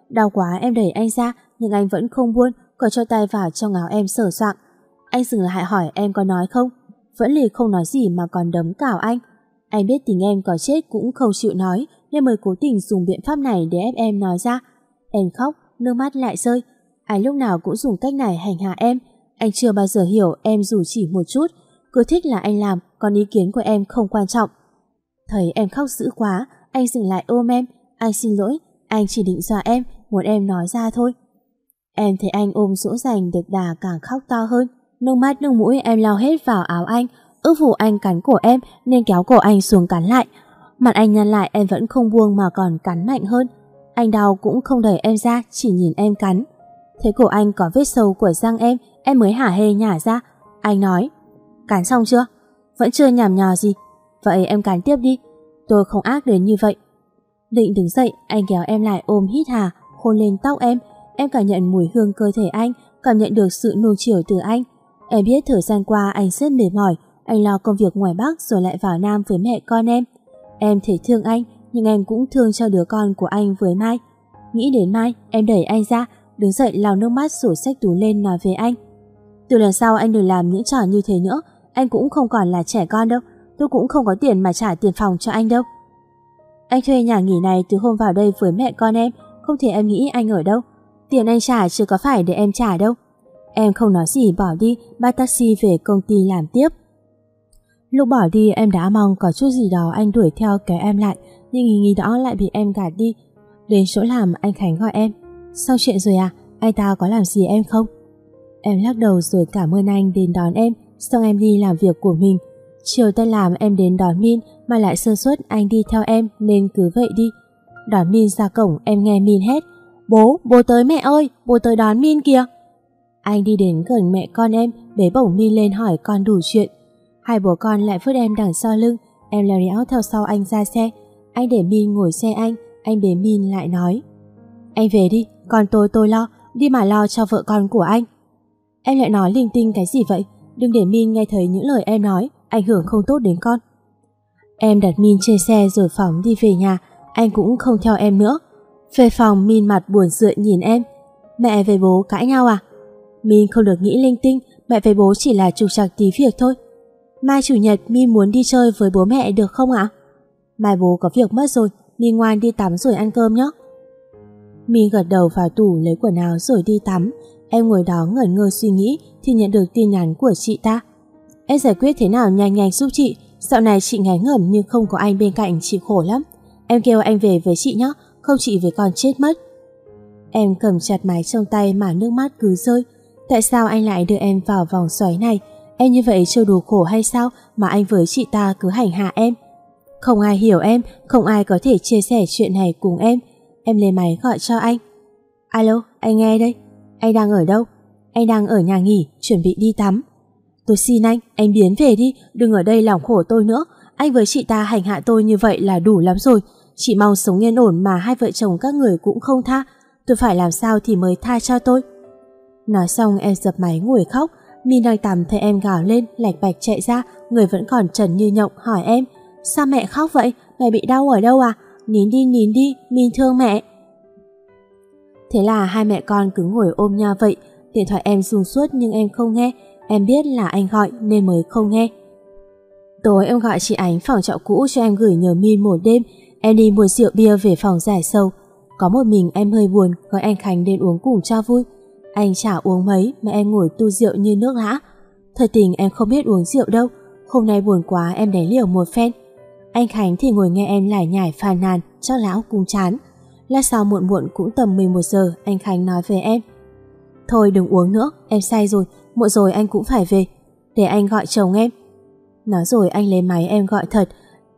Đau quá em đẩy anh ra, nhưng anh vẫn không buông, còn cho tay vào trong áo em sờ soạng. Anh dừng lại hỏi em có nói không, vẫn lì không nói gì mà còn đấm cào anh. Anh biết tình em có chết cũng không chịu nói, nên mới cố tình dùng biện pháp này để ép em nói ra. Em khóc, nước mắt lại rơi. Anh lúc nào cũng dùng cách này hành hạ em. Anh chưa bao giờ hiểu em dù chỉ một chút, cứ thích là anh làm, còn ý kiến của em không quan trọng. Thấy em khóc dữ quá, anh dừng lại ôm em. Anh xin lỗi, anh chỉ định dọa em, muốn em nói ra thôi. Em thấy anh ôm dỗ dành được đà càng khóc to hơn. Nước mắt nước mũi em lau hết vào áo anh, ước vụ anh cắn cổ em nên kéo cổ anh xuống cắn lại. Mặt anh nhăn lại em vẫn không buông mà còn cắn mạnh hơn. Anh đau cũng không đẩy em ra, chỉ nhìn em cắn. Thấy cổ anh có vết sâu của răng em, em mới hả hê nhả ra. Anh nói, cắn xong chưa? Vẫn chưa nhảm nhò gì. Vậy em cắn tiếp đi, tôi không ác đến như vậy. Định đứng dậy, anh kéo em lại ôm hít hà, hôn lên tóc em. Em cảm nhận mùi hương cơ thể anh, cảm nhận được sự nuông chiều từ anh. Em biết thời gian qua anh rất mệt mỏi, anh lo công việc ngoài Bắc rồi lại vào Nam với mẹ con em. Em thấy thương anh, nhưng em cũng thương cho đứa con của anh với Mai. Nghĩ đến Mai, em đẩy anh ra, đứng dậy lau nước mắt rồi xách túi lên nói với anh. Từ lần sau anh đừng làm những trò như thế nữa, anh cũng không còn là trẻ con đâu, tôi cũng không có tiền mà trả tiền phòng cho anh đâu. Anh thuê nhà nghỉ này từ hôm vào đây với mẹ con em, không thể em nghĩ anh ở đâu. Tiền anh trả chứ có phải để em trả đâu. Em không nói gì bỏ đi, bắt taxi về công ty làm tiếp. Lúc bỏ đi em đã mong có chút gì đó anh đuổi theo kéo em lại, nhưng ý nghĩ đó lại bị em gạt đi. Đến chỗ làm anh Khánh gọi em. Xong chuyện rồi à, anh ta có làm gì em không? Em lắc đầu rồi cảm ơn anh đến đón em, xong em đi làm việc của mình. Chiều tan làm em đến đón Min mà lại sơ suất anh đi theo em nên cứ vậy đi. Đón Min ra cổng em nghe Min hét, bố, bố tới mẹ ơi, bố tới đón Min kìa. Anh đi đến gần mẹ con em, bế bổng Min lên hỏi con đủ chuyện. Hai bố con lại vứt em đằng sau lưng, em leo đéo theo sau anh ra xe. Anh để Min ngồi xe anh, anh bế Min lại nói, anh về đi, còn tôi tôi lo, đi mà lo cho vợ con của anh. Em lại nói linh tinh cái gì vậy, đừng để Min nghe thấy những lời em nói, ảnh hưởng không tốt đến con. Em đặt Min trên xe rồi phóng đi về nhà, anh cũng không theo em nữa. Về phòng Min mặt buồn rười nhìn em, mẹ với bố cãi nhau à? Min không được nghĩ linh tinh, mẹ với bố chỉ là trục trặc tí việc thôi. Mai chủ nhật Min muốn đi chơi với bố mẹ được không ạ? Mai bố có việc mất rồi, Min ngoan đi tắm rồi ăn cơm nhé. Min gật đầu vào tủ lấy quần áo rồi đi tắm. Em ngồi đó ngẩn ngơ suy nghĩ thì nhận được tin nhắn của chị ta. Em giải quyết thế nào nhanh nhanh giúp chị, dạo này chị ngái ngẩm nhưng không có anh bên cạnh chị khổ lắm. Em kêu anh về với chị nhé, không chị với con chết mất. Em cầm chặt máy trong tay mà nước mắt cứ rơi. Tại sao anh lại đưa em vào vòng xoáy này? Em như vậy chưa đủ khổ hay sao mà anh với chị ta cứ hành hạ em? Không ai hiểu em, không ai có thể chia sẻ chuyện này cùng em. Em lấy máy gọi cho anh. Alo, anh nghe đây. Anh đang ở đâu? Anh đang ở nhà nghỉ, chuẩn bị đi tắm. Tôi xin anh, anh biến về đi, đừng ở đây làm khổ tôi nữa. Anh với chị ta hành hạ tôi như vậy là đủ lắm rồi. Chị mong sống yên ổn mà hai vợ chồng các người cũng không tha. Tôi phải làm sao thì mới tha cho tôi? Nói xong em dập máy ngồi khóc. Min đang tắm thấy em gào lên, lạch bạch chạy ra, người vẫn còn trần như nhộng, hỏi em, sao mẹ khóc vậy? Mẹ bị đau ở đâu à? Nín đi, nín đi, Min thương mẹ. Thế là hai mẹ con cứ ngồi ôm nhau vậy. Điện thoại em rung suốt nhưng em không nghe. Em biết là anh gọi nên mới không nghe. Tối em gọi chị Ánh phòng trọ cũ cho em gửi nhờ Min một đêm. Em đi mua rượu bia về phòng giải sầu. Có một mình em hơi buồn, gọi anh Khánh đến uống cùng cho vui. Anh chả uống mấy mà em ngồi tu rượu như nước lã. Thật tình em không biết uống rượu đâu. Hôm nay buồn quá em đánh liều một phen. Anh Khánh thì ngồi nghe em lải nhải phàn nàn, chắc lão cũng chán. Lát sau muộn muộn cũng tầm mười một giờ, anh Khánh nói về em, thôi đừng uống nữa, em say rồi, muộn rồi anh cũng phải về. Để anh gọi chồng em. Nói rồi anh lấy máy em gọi thật.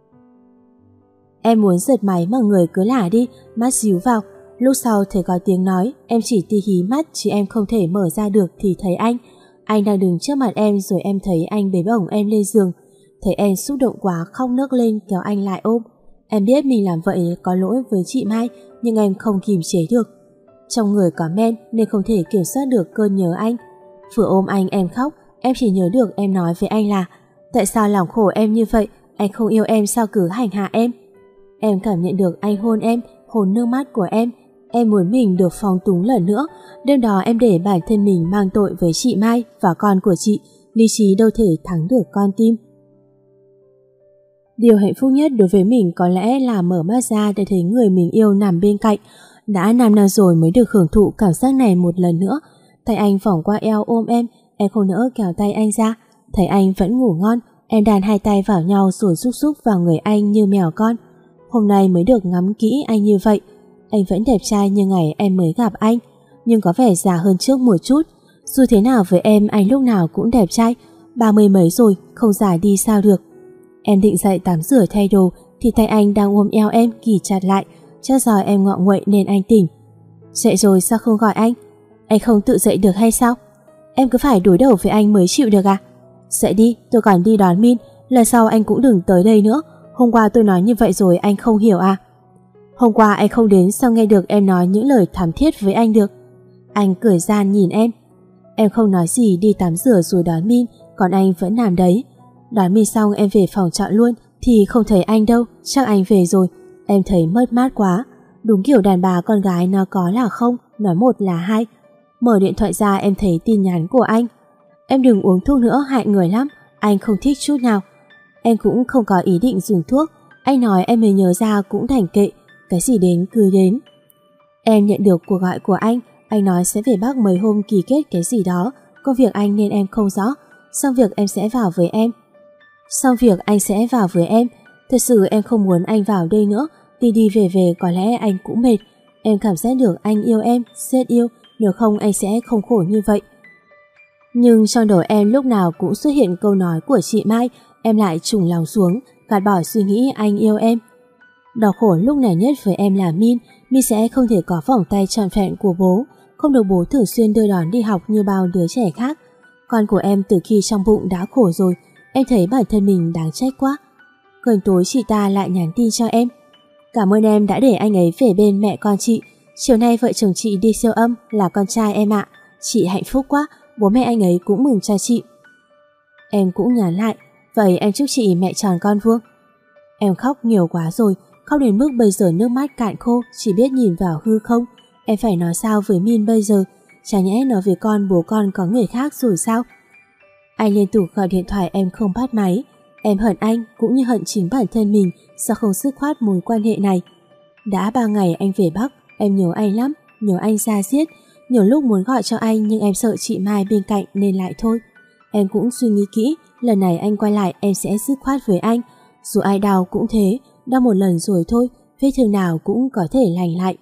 Em muốn giật máy mà người cứ lả đi, mắt díu vào. Lúc sau thấy có tiếng nói, em chỉ tì hí mắt chứ em không thể mở ra được thì thấy anh. Anh đang đứng trước mặt em rồi em thấy anh bế bổng em lên giường. Thấy em xúc động quá khóc nấc lên kéo anh lại ôm. Em biết mình làm vậy có lỗi với chị Mai, nhưng em không kìm chế được. Trong người có men nên không thể kiểm soát được cơn nhớ anh. Vừa ôm anh em khóc, em chỉ nhớ được em nói với anh là, tại sao lòng khổ em như vậy, anh không yêu em sao cứ hành hạ em. Em cảm nhận được anh hôn em, hôn nước mắt của em. Em muốn mình được phóng túng lần nữa. Đêm đó em để bản thân mình mang tội với chị Mai và con của chị. Lý trí đâu thể thắng được con tim. Điều hạnh phúc nhất đối với mình có lẽ là mở mắt ra để thấy người mình yêu nằm bên cạnh. Đã năm năm rồi mới được hưởng thụ cảm giác này một lần nữa. Tay anh vòng qua eo ôm em, em không nỡ kéo tay anh ra. Thấy anh vẫn ngủ ngon, em đàn hai tay vào nhau rồi xúc xúc vào người anh như mèo con. Hôm nay mới được ngắm kỹ anh như vậy. Anh vẫn đẹp trai như ngày em mới gặp anh, nhưng có vẻ già hơn trước một chút. Dù thế nào với em, anh lúc nào cũng đẹp trai. Ba mươi mấy rồi, không già đi sao được. Em định dậy tắm rửa thay đồ thì tay anh đang ôm eo em ghì chặt lại. Chắc do em ngọ nguậy nên anh tỉnh. Dậy rồi sao không gọi anh? Anh không tự dậy được hay sao? Em cứ phải đối đầu với anh mới chịu được à? Dậy đi, tôi còn đi đón Min. Lần sau anh cũng đừng tới đây nữa. Hôm qua tôi nói như vậy rồi anh không hiểu à? Hôm qua anh không đến sao nghe được em nói những lời thắm thiết với anh được? Anh cười gian nhìn em. Em không nói gì đi tắm rửa rồi đón Min, còn anh vẫn nằm đấy. Đón Min xong em về phòng trọ luôn thì không thấy anh đâu, chắc anh về rồi. Em thấy mất mát quá. Đúng kiểu đàn bà con gái nó có là không, nói một là hai. Mở điện thoại ra em thấy tin nhắn của anh. Em đừng uống thuốc nữa, hại người lắm. Anh không thích chút nào. Em cũng không có ý định dùng thuốc. Anh nói em mới nhớ ra cũng thành kệ. Cái gì đến cứ đến. Em nhận được cuộc gọi của anh. Anh nói sẽ về Bắc mấy hôm ký kết cái gì đó. Công việc anh nên em không rõ. Xong việc em sẽ vào với em. Xong việc anh sẽ vào với em. Thật sự em không muốn anh vào đây nữa. Đi đi về về có lẽ anh cũng mệt. Em cảm giác được anh yêu em, rất yêu. Nếu không anh sẽ không khổ như vậy. Nhưng trong đầu em lúc nào cũng xuất hiện câu nói của chị Mai. Em lại trùng lòng xuống, gạt bỏ suy nghĩ anh yêu em. Đau khổ lúc này nhất với em là Min. Min sẽ không thể có vòng tay trọn vẹn của bố, không được bố thường xuyên đưa đón đi học như bao đứa trẻ khác. Con của em từ khi trong bụng đã khổ rồi. Em thấy bản thân mình đáng trách quá. Gần tối chị ta lại nhắn tin cho em. Cảm ơn em đã để anh ấy về bên mẹ con chị. Chiều nay vợ chồng chị đi siêu âm là con trai em ạ. Chị hạnh phúc quá, bố mẹ anh ấy cũng mừng cho chị. Em cũng nhắn lại. Vậy em chúc chị mẹ tròn con vuông. Em khóc nhiều quá rồi, khóc đến mức bây giờ nước mắt cạn khô, chỉ biết nhìn vào hư không. Em phải nói sao với Min bây giờ? Chả nhẽ nói với con bố con có người khác rồi sao? Anh liên tục gọi điện thoại em không bắt máy. Em hận anh cũng như hận chính bản thân mình sao không dứt khoát mối quan hệ này. Đã ba ngày anh về Bắc, em nhớ anh lắm, nhớ anh ra giết. Nhiều lúc muốn gọi cho anh nhưng em sợ chị Mai bên cạnh nên lại thôi. Em cũng suy nghĩ kỹ, lần này anh quay lại em sẽ dứt khoát với anh. Dù ai đau cũng thế, đau một lần rồi thôi, vết thương nào cũng có thể lành lại.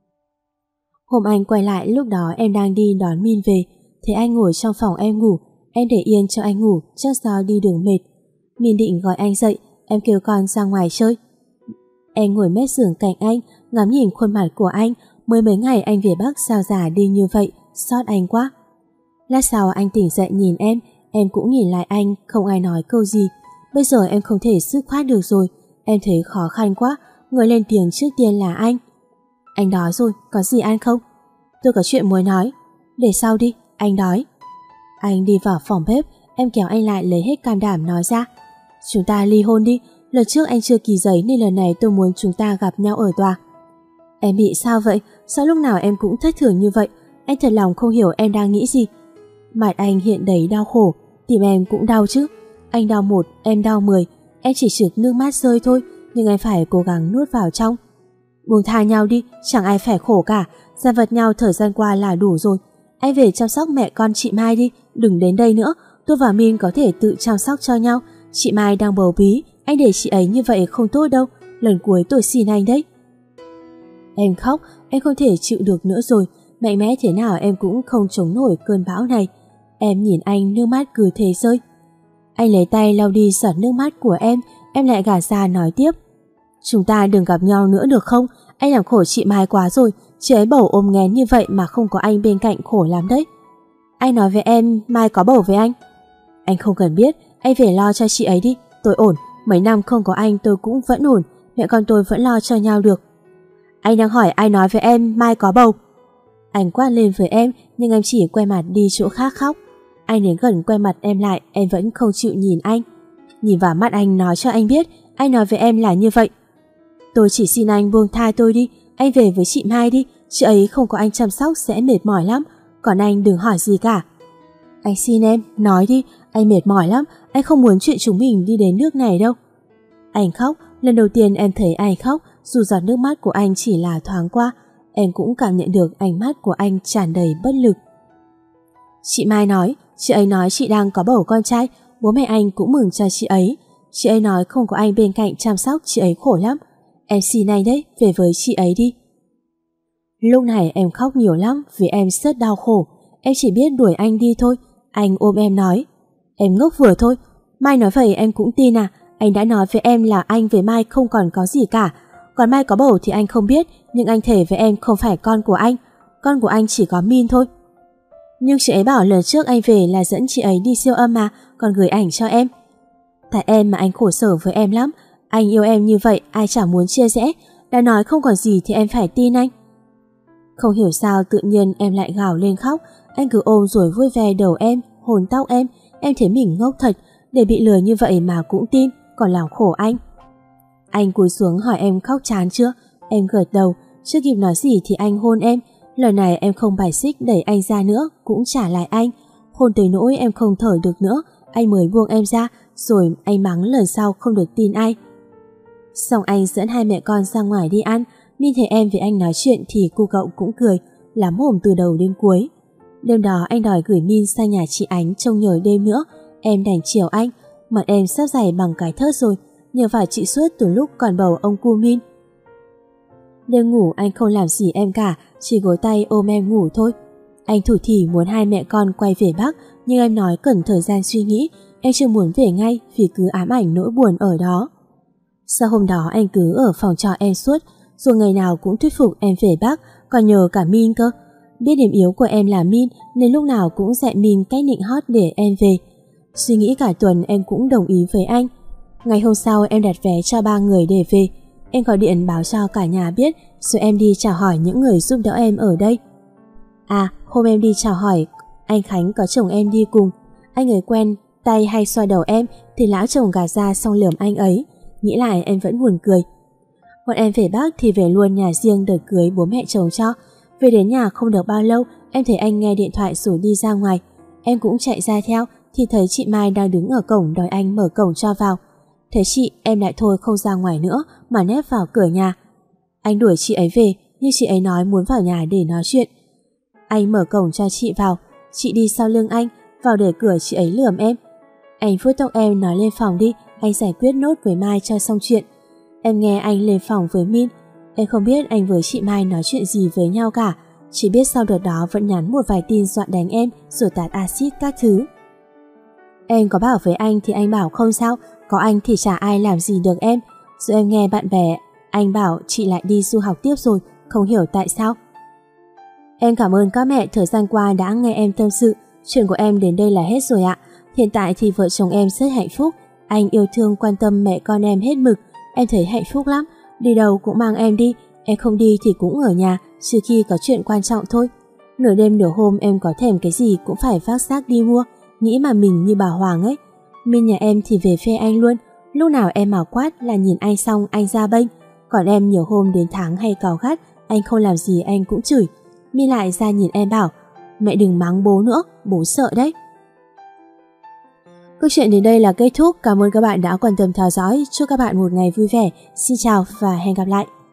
Hôm anh quay lại lúc đó em đang đi đón Min về. Thấy anh ngồi trong phòng em ngủ, em để yên cho anh ngủ, chắc do đi đường mệt. Min định gọi anh dậy, em kêu con ra ngoài chơi. Em ngồi mép giường cạnh anh, ngắm nhìn khuôn mặt của anh. Mới mấy ngày anh về Bắc sao già đi như vậy, xót anh quá. Lát sau anh tỉnh dậy nhìn em, em cũng nhìn lại anh, không ai nói câu gì. Bây giờ em không thể dứt khoát được rồi. Em thấy khó khăn quá. Người lên tiếng trước tiên là anh. Anh đói rồi, có gì ăn không? Tôi có chuyện muốn nói. Để sau đi, anh đói. Anh đi vào phòng bếp, em kéo anh lại lấy hết can đảm nói ra. Chúng ta ly hôn đi. Lần trước anh chưa ký giấy nên lần này tôi muốn chúng ta gặp nhau ở tòa. Em bị sao vậy? Sao lúc nào em cũng thất thường như vậy? Anh thật lòng không hiểu em đang nghĩ gì. Mặt anh hiện đầy đau khổ. Tim em cũng đau chứ. Anh đau một, em đau mười. Em chỉ trực nước mắt rơi thôi, nhưng em phải cố gắng nuốt vào trong. Buông tha nhau đi, chẳng ai phải khổ cả. Gian vật nhau thời gian qua là đủ rồi. Anh về chăm sóc mẹ con chị Mai đi, đừng đến đây nữa. Tôi và Min có thể tự chăm sóc cho nhau. Chị Mai đang bầu bí, anh để chị ấy như vậy không tốt đâu. Lần cuối tôi xin anh đấy. Em khóc, em không thể chịu được nữa rồi. Mạnh mẽ thế nào em cũng không chống nổi cơn bão này. Em nhìn anh, nước mắt cứ thế rơi. Anh lấy tay lau đi giọt nước mắt của em. Em lại gạt ra nói tiếp. Chúng ta đừng gặp nhau nữa được không? Anh làm khổ chị Mai quá rồi. Chị ấy bầu ôm nghén như vậy mà không có anh bên cạnh khổ lắm đấy. Anh nói với em Mai có bầu với anh. Anh không cần biết, anh về lo cho chị ấy đi. Tôi ổn, mấy năm không có anh tôi cũng vẫn ổn. Mẹ con tôi vẫn lo cho nhau được. Anh đang hỏi ai nói với em Mai có bầu. Anh quát lên với em, nhưng em chỉ quay mặt đi chỗ khác khóc. Anh đến gần quay mặt em lại, em vẫn không chịu nhìn anh. Nhìn vào mắt anh nói cho anh biết, anh nói với em là như vậy. Tôi chỉ xin anh buông tha tôi đi. Anh về với chị Mai đi. Chị ấy không có anh chăm sóc sẽ mệt mỏi lắm, còn anh đừng hỏi gì cả. Anh xin em, nói đi, anh mệt mỏi lắm, anh không muốn chuyện chúng mình đi đến nước này đâu. Anh khóc, lần đầu tiên em thấy anh khóc, dù giọt nước mắt của anh chỉ là thoáng qua, em cũng cảm nhận được ánh mắt của anh tràn đầy bất lực. Chị Mai nói, chị ấy nói chị đang có bầu con trai, bố mẹ anh cũng mừng cho chị ấy. Chị ấy nói không có anh bên cạnh chăm sóc chị ấy khổ lắm. Em xin anh đấy, về với chị ấy đi. Lúc này em khóc nhiều lắm vì em rất đau khổ. Em chỉ biết đuổi anh đi thôi. Anh ôm em nói, em ngốc vừa thôi. Mai nói vậy em cũng tin à? Anh đã nói với em là anh với Mai không còn có gì cả. Còn Mai có bầu thì anh không biết, nhưng anh thề với em không phải con của anh. Con của anh chỉ có Min thôi. Nhưng chị ấy bảo lần trước anh về là dẫn chị ấy đi siêu âm mà, còn gửi ảnh cho em. Tại em mà anh khổ sở với em lắm. Anh yêu em như vậy, ai chẳng muốn chia rẽ. Đã nói không còn gì thì em phải tin anh. Không hiểu sao tự nhiên em lại gào lên khóc. Anh cứ ôm rồi vui vẻ đầu em, hôn tóc em. Em thấy mình ngốc thật, để bị lừa như vậy mà cũng tin, còn làm khổ anh. Anh cúi xuống hỏi em khóc chán chưa. Em gật đầu, chưa kịp nói gì thì anh hôn em. Lần này em không bài xích đẩy anh ra nữa, cũng trả lại anh. Hôn tới nỗi em không thở được nữa, anh mới buông em ra, rồi anh mắng lần sau không được tin ai. Xong anh dẫn hai mẹ con ra ngoài đi ăn. Min thấy em với anh nói chuyện thì cô cậu cũng cười, lắm mồm từ đầu đến cuối. Đêm đó anh đòi gửi Min sang nhà chị Ánh trông nhờ đêm nữa. Em đành chiều anh, mặt em sắp dày bằng cái thớt rồi, nhờ phải chị suốt từ lúc còn bầu ông cu Min. Đêm ngủ anh không làm gì em cả, chỉ gối tay ôm em ngủ thôi. Anh thủ thỉ muốn hai mẹ con quay về Bắc, nhưng em nói cần thời gian suy nghĩ. Em chưa muốn về ngay vì cứ ám ảnh nỗi buồn ở đó. Sau hôm đó anh cứ ở phòng trọ em suốt, rồi ngày nào cũng thuyết phục em về Bắc, còn nhờ cả Min cơ. Biết điểm yếu của em là Min nên lúc nào cũng dạy Min cách nịnh hót để em về. Suy nghĩ cả tuần em cũng đồng ý với anh. Ngày hôm sau em đặt vé cho ba người để về. Em gọi điện báo cho cả nhà biết, rồi em đi chào hỏi những người giúp đỡ em ở đây. À, hôm em đi chào hỏi, anh Khánh có chồng em đi cùng. Anh ấy quen tay hay xoa đầu em thì lão chồng gạt ra xong lườm anh ấy. Nghĩ lại em vẫn buồn cười. Bọn em về Bắc thì về luôn nhà riêng đợt cưới bố mẹ chồng cho. Về đến nhà không được bao lâu, em thấy anh nghe điện thoại rủ đi ra ngoài. Em cũng chạy ra theo thì thấy chị Mai đang đứng ở cổng đòi anh mở cổng cho vào. Thấy chị, em lại thôi không ra ngoài nữa mà nép vào cửa nhà. Anh đuổi chị ấy về, nhưng chị ấy nói muốn vào nhà để nói chuyện. Anh mở cổng cho chị vào, chị đi sau lưng anh, vào để cửa chị ấy lườm em. Anh vuốt tóc em nói lên phòng đi, anh giải quyết nốt với Mai cho xong chuyện. Em nghe anh lên phòng với Min. Em không biết anh với chị Mai nói chuyện gì với nhau cả, chỉ biết sau đợt đó vẫn nhắn một vài tin dọa đánh em rồi tạt axit các thứ. Em có bảo với anh thì anh bảo không sao, có anh thì chả ai làm gì được em. Rồi em nghe bạn bè anh bảo chị lại đi du học tiếp rồi, không hiểu tại sao. Em cảm ơn các mẹ thời gian qua đã nghe em tâm sự. Chuyện của em đến đây là hết rồi ạ. Hiện tại thì vợ chồng em rất hạnh phúc. Anh yêu thương quan tâm mẹ con em hết mực. Em thấy hạnh phúc lắm. Đi đâu cũng mang em đi. Em không đi thì cũng ở nhà, trừ khi có chuyện quan trọng thôi. Nửa đêm nửa hôm em có thèm cái gì cũng phải vác xác đi mua. Nghĩ mà mình như bà Hoàng ấy. Min nhà em thì về phe anh luôn. Lúc nào em mà quát là nhìn anh xong anh ra bênh. Còn em nhiều hôm đến tháng hay cào gắt, anh không làm gì anh cũng chửi. Min lại ra nhìn em bảo, mẹ đừng mắng bố nữa, bố sợ đấy. Câu chuyện đến đây là kết thúc. Cảm ơn các bạn đã quan tâm theo dõi. Chúc các bạn một ngày vui vẻ. Xin chào và hẹn gặp lại.